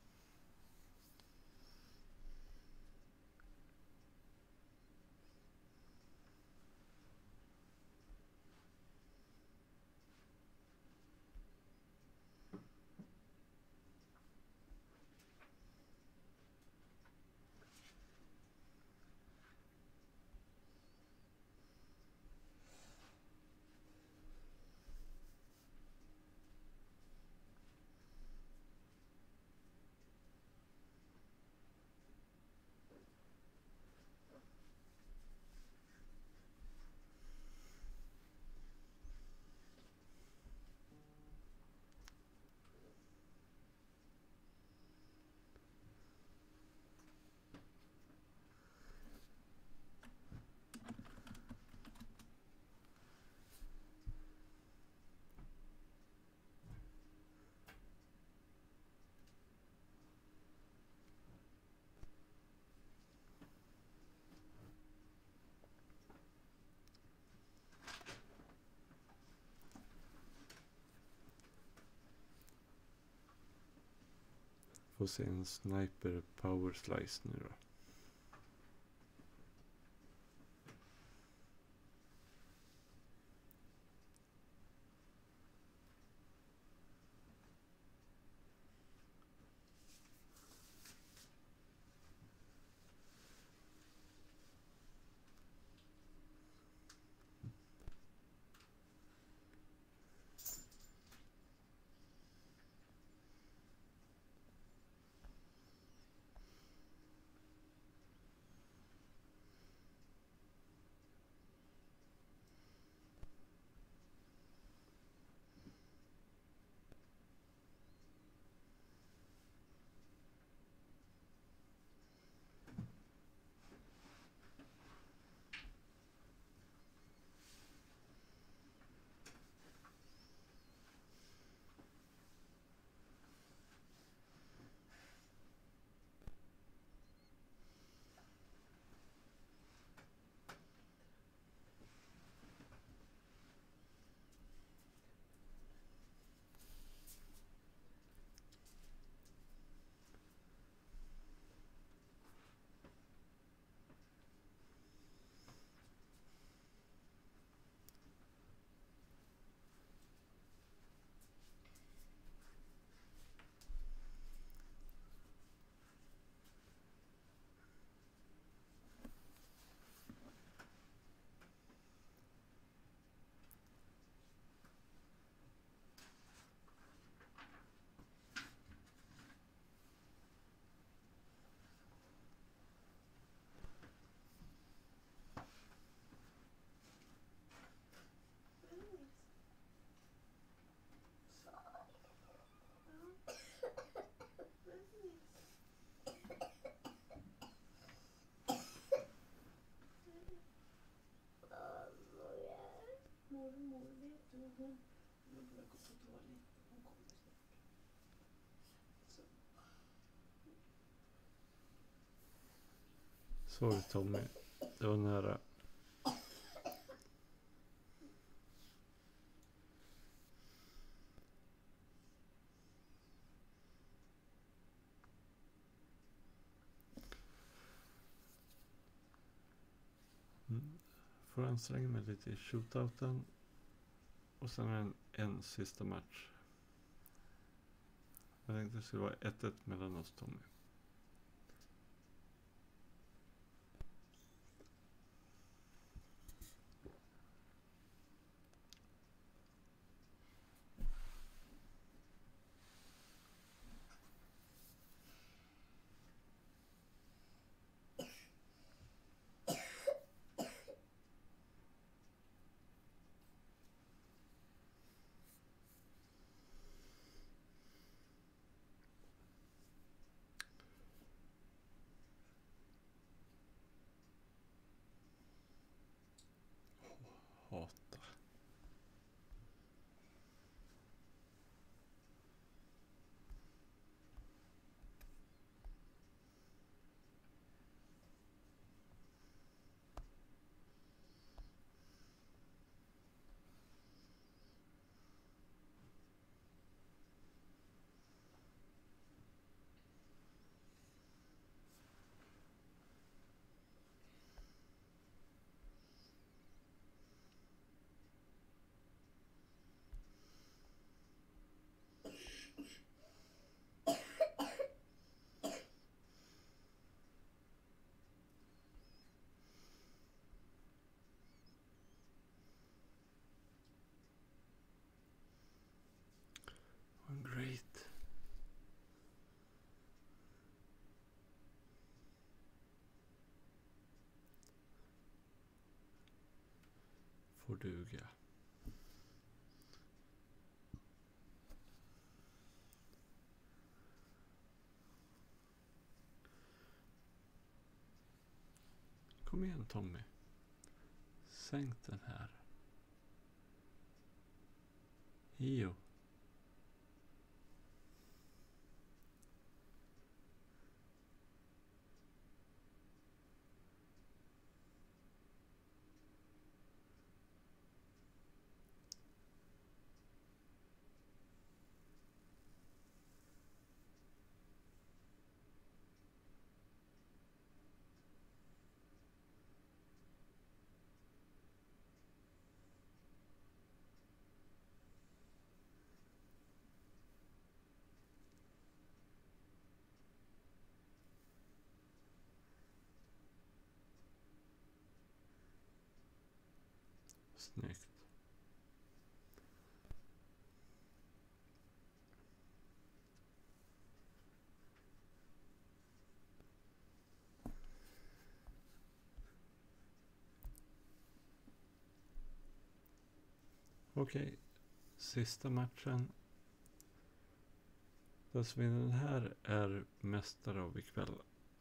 Får se en sniper power slice nu då. Sorry Tommy, det var nära. Mm. Får anstränga mig lite i shootouten. Och sen är det en, en sista match. Jag tänkte det skulle vara ett ett mellan oss Tommy. Hata. Great. Får duga. Kom igen Tommy. Sänk den här. Jo. Snyggt. Okej, sista matchen. Den som vinner den här är mästare av ikväll.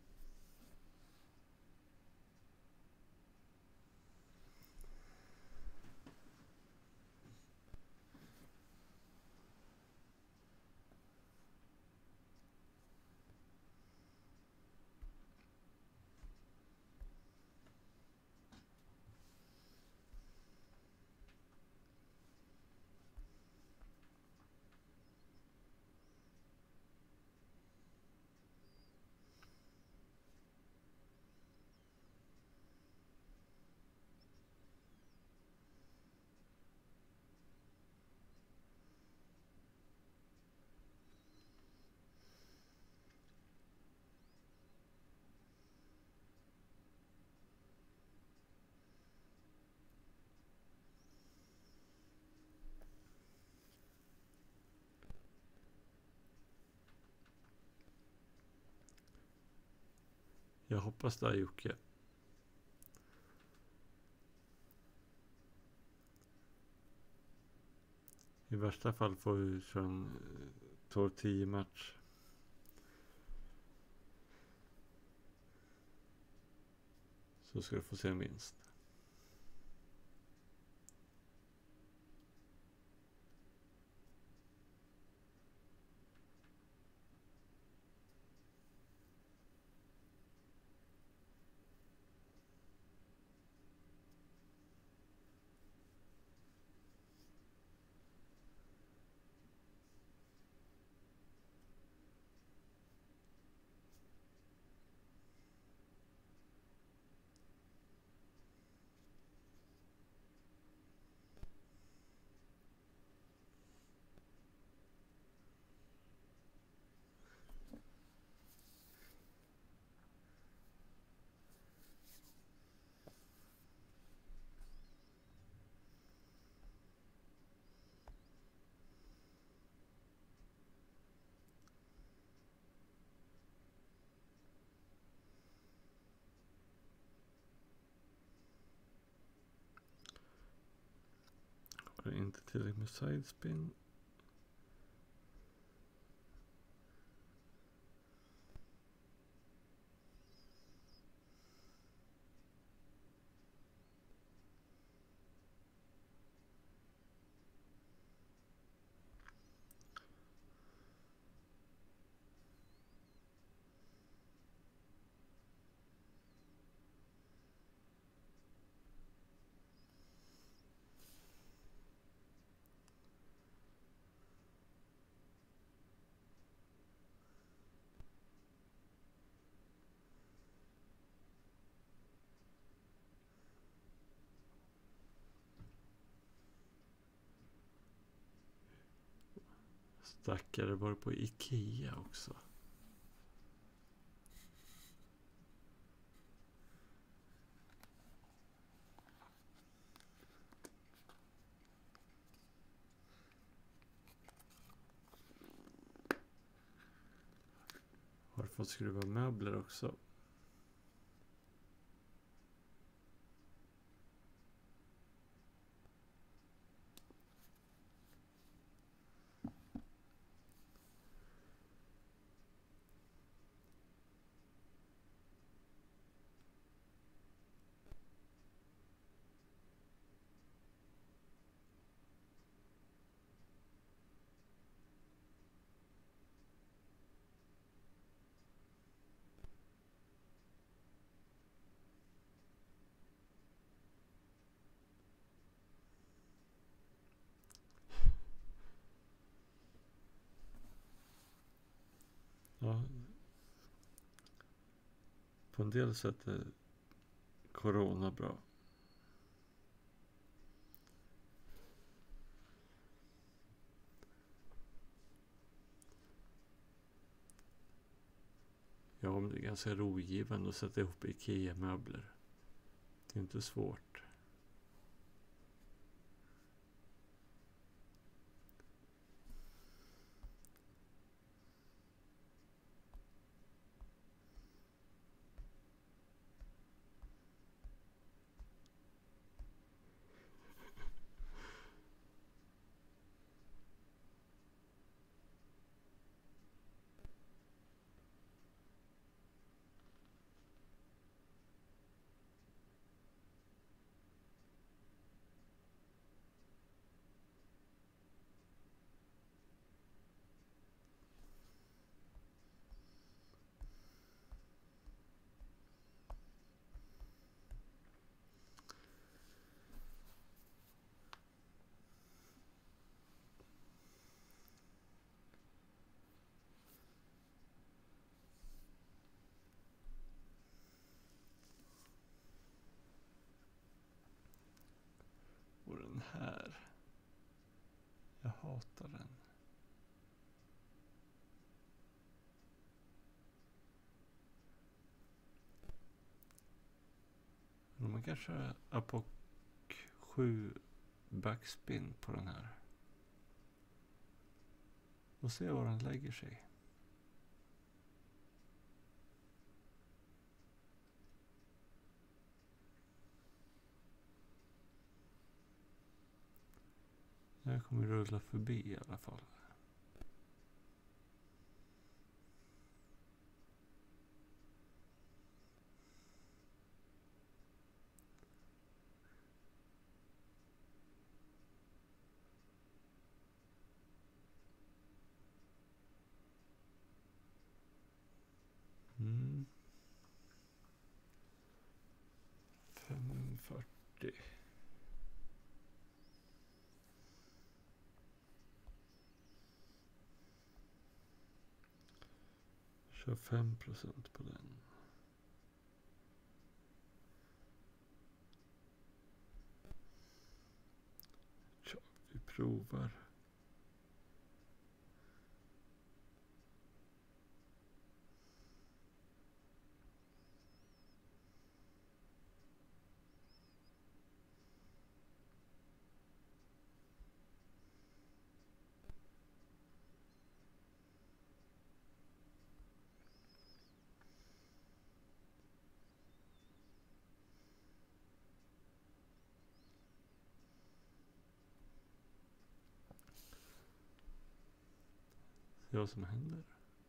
Jag hoppas det är Jocke. I värsta fall får vi köra en tolv tio match. Så ska du få se en vinst. Kanske inte tillräckligt med sidespin. Stackare var på Ikea också. Har fått skruva möbler också. Ja. På en del sätt är corona bra. Ja, men det är ganska rogivande att sätta ihop Ikea-möbler. Det är inte svårt. Och den här. Jag hatar den. Man kanske har Apoc sju backspin på den här. Och se var den lägger sig. Jag kommer rulla förbi i alla fall. Mm. fem fyrtio. tjugofem procent på den. Ja, vi provar. se vad som händer.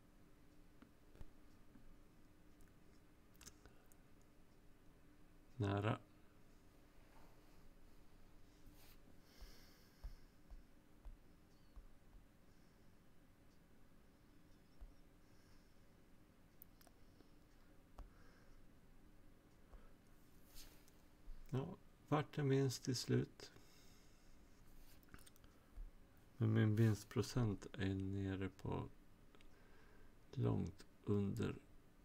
Nära. Ja, vart en vinst till slut. Men min vinstprocent är nere på långt under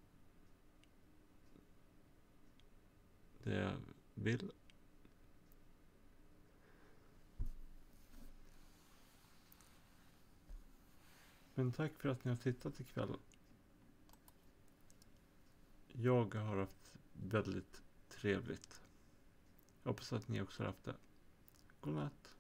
det jag vill. Men tack för att ni har tittat ikväll. Jag har haft väldigt trevligt. Jag hoppas att ni också har haft det. God natt.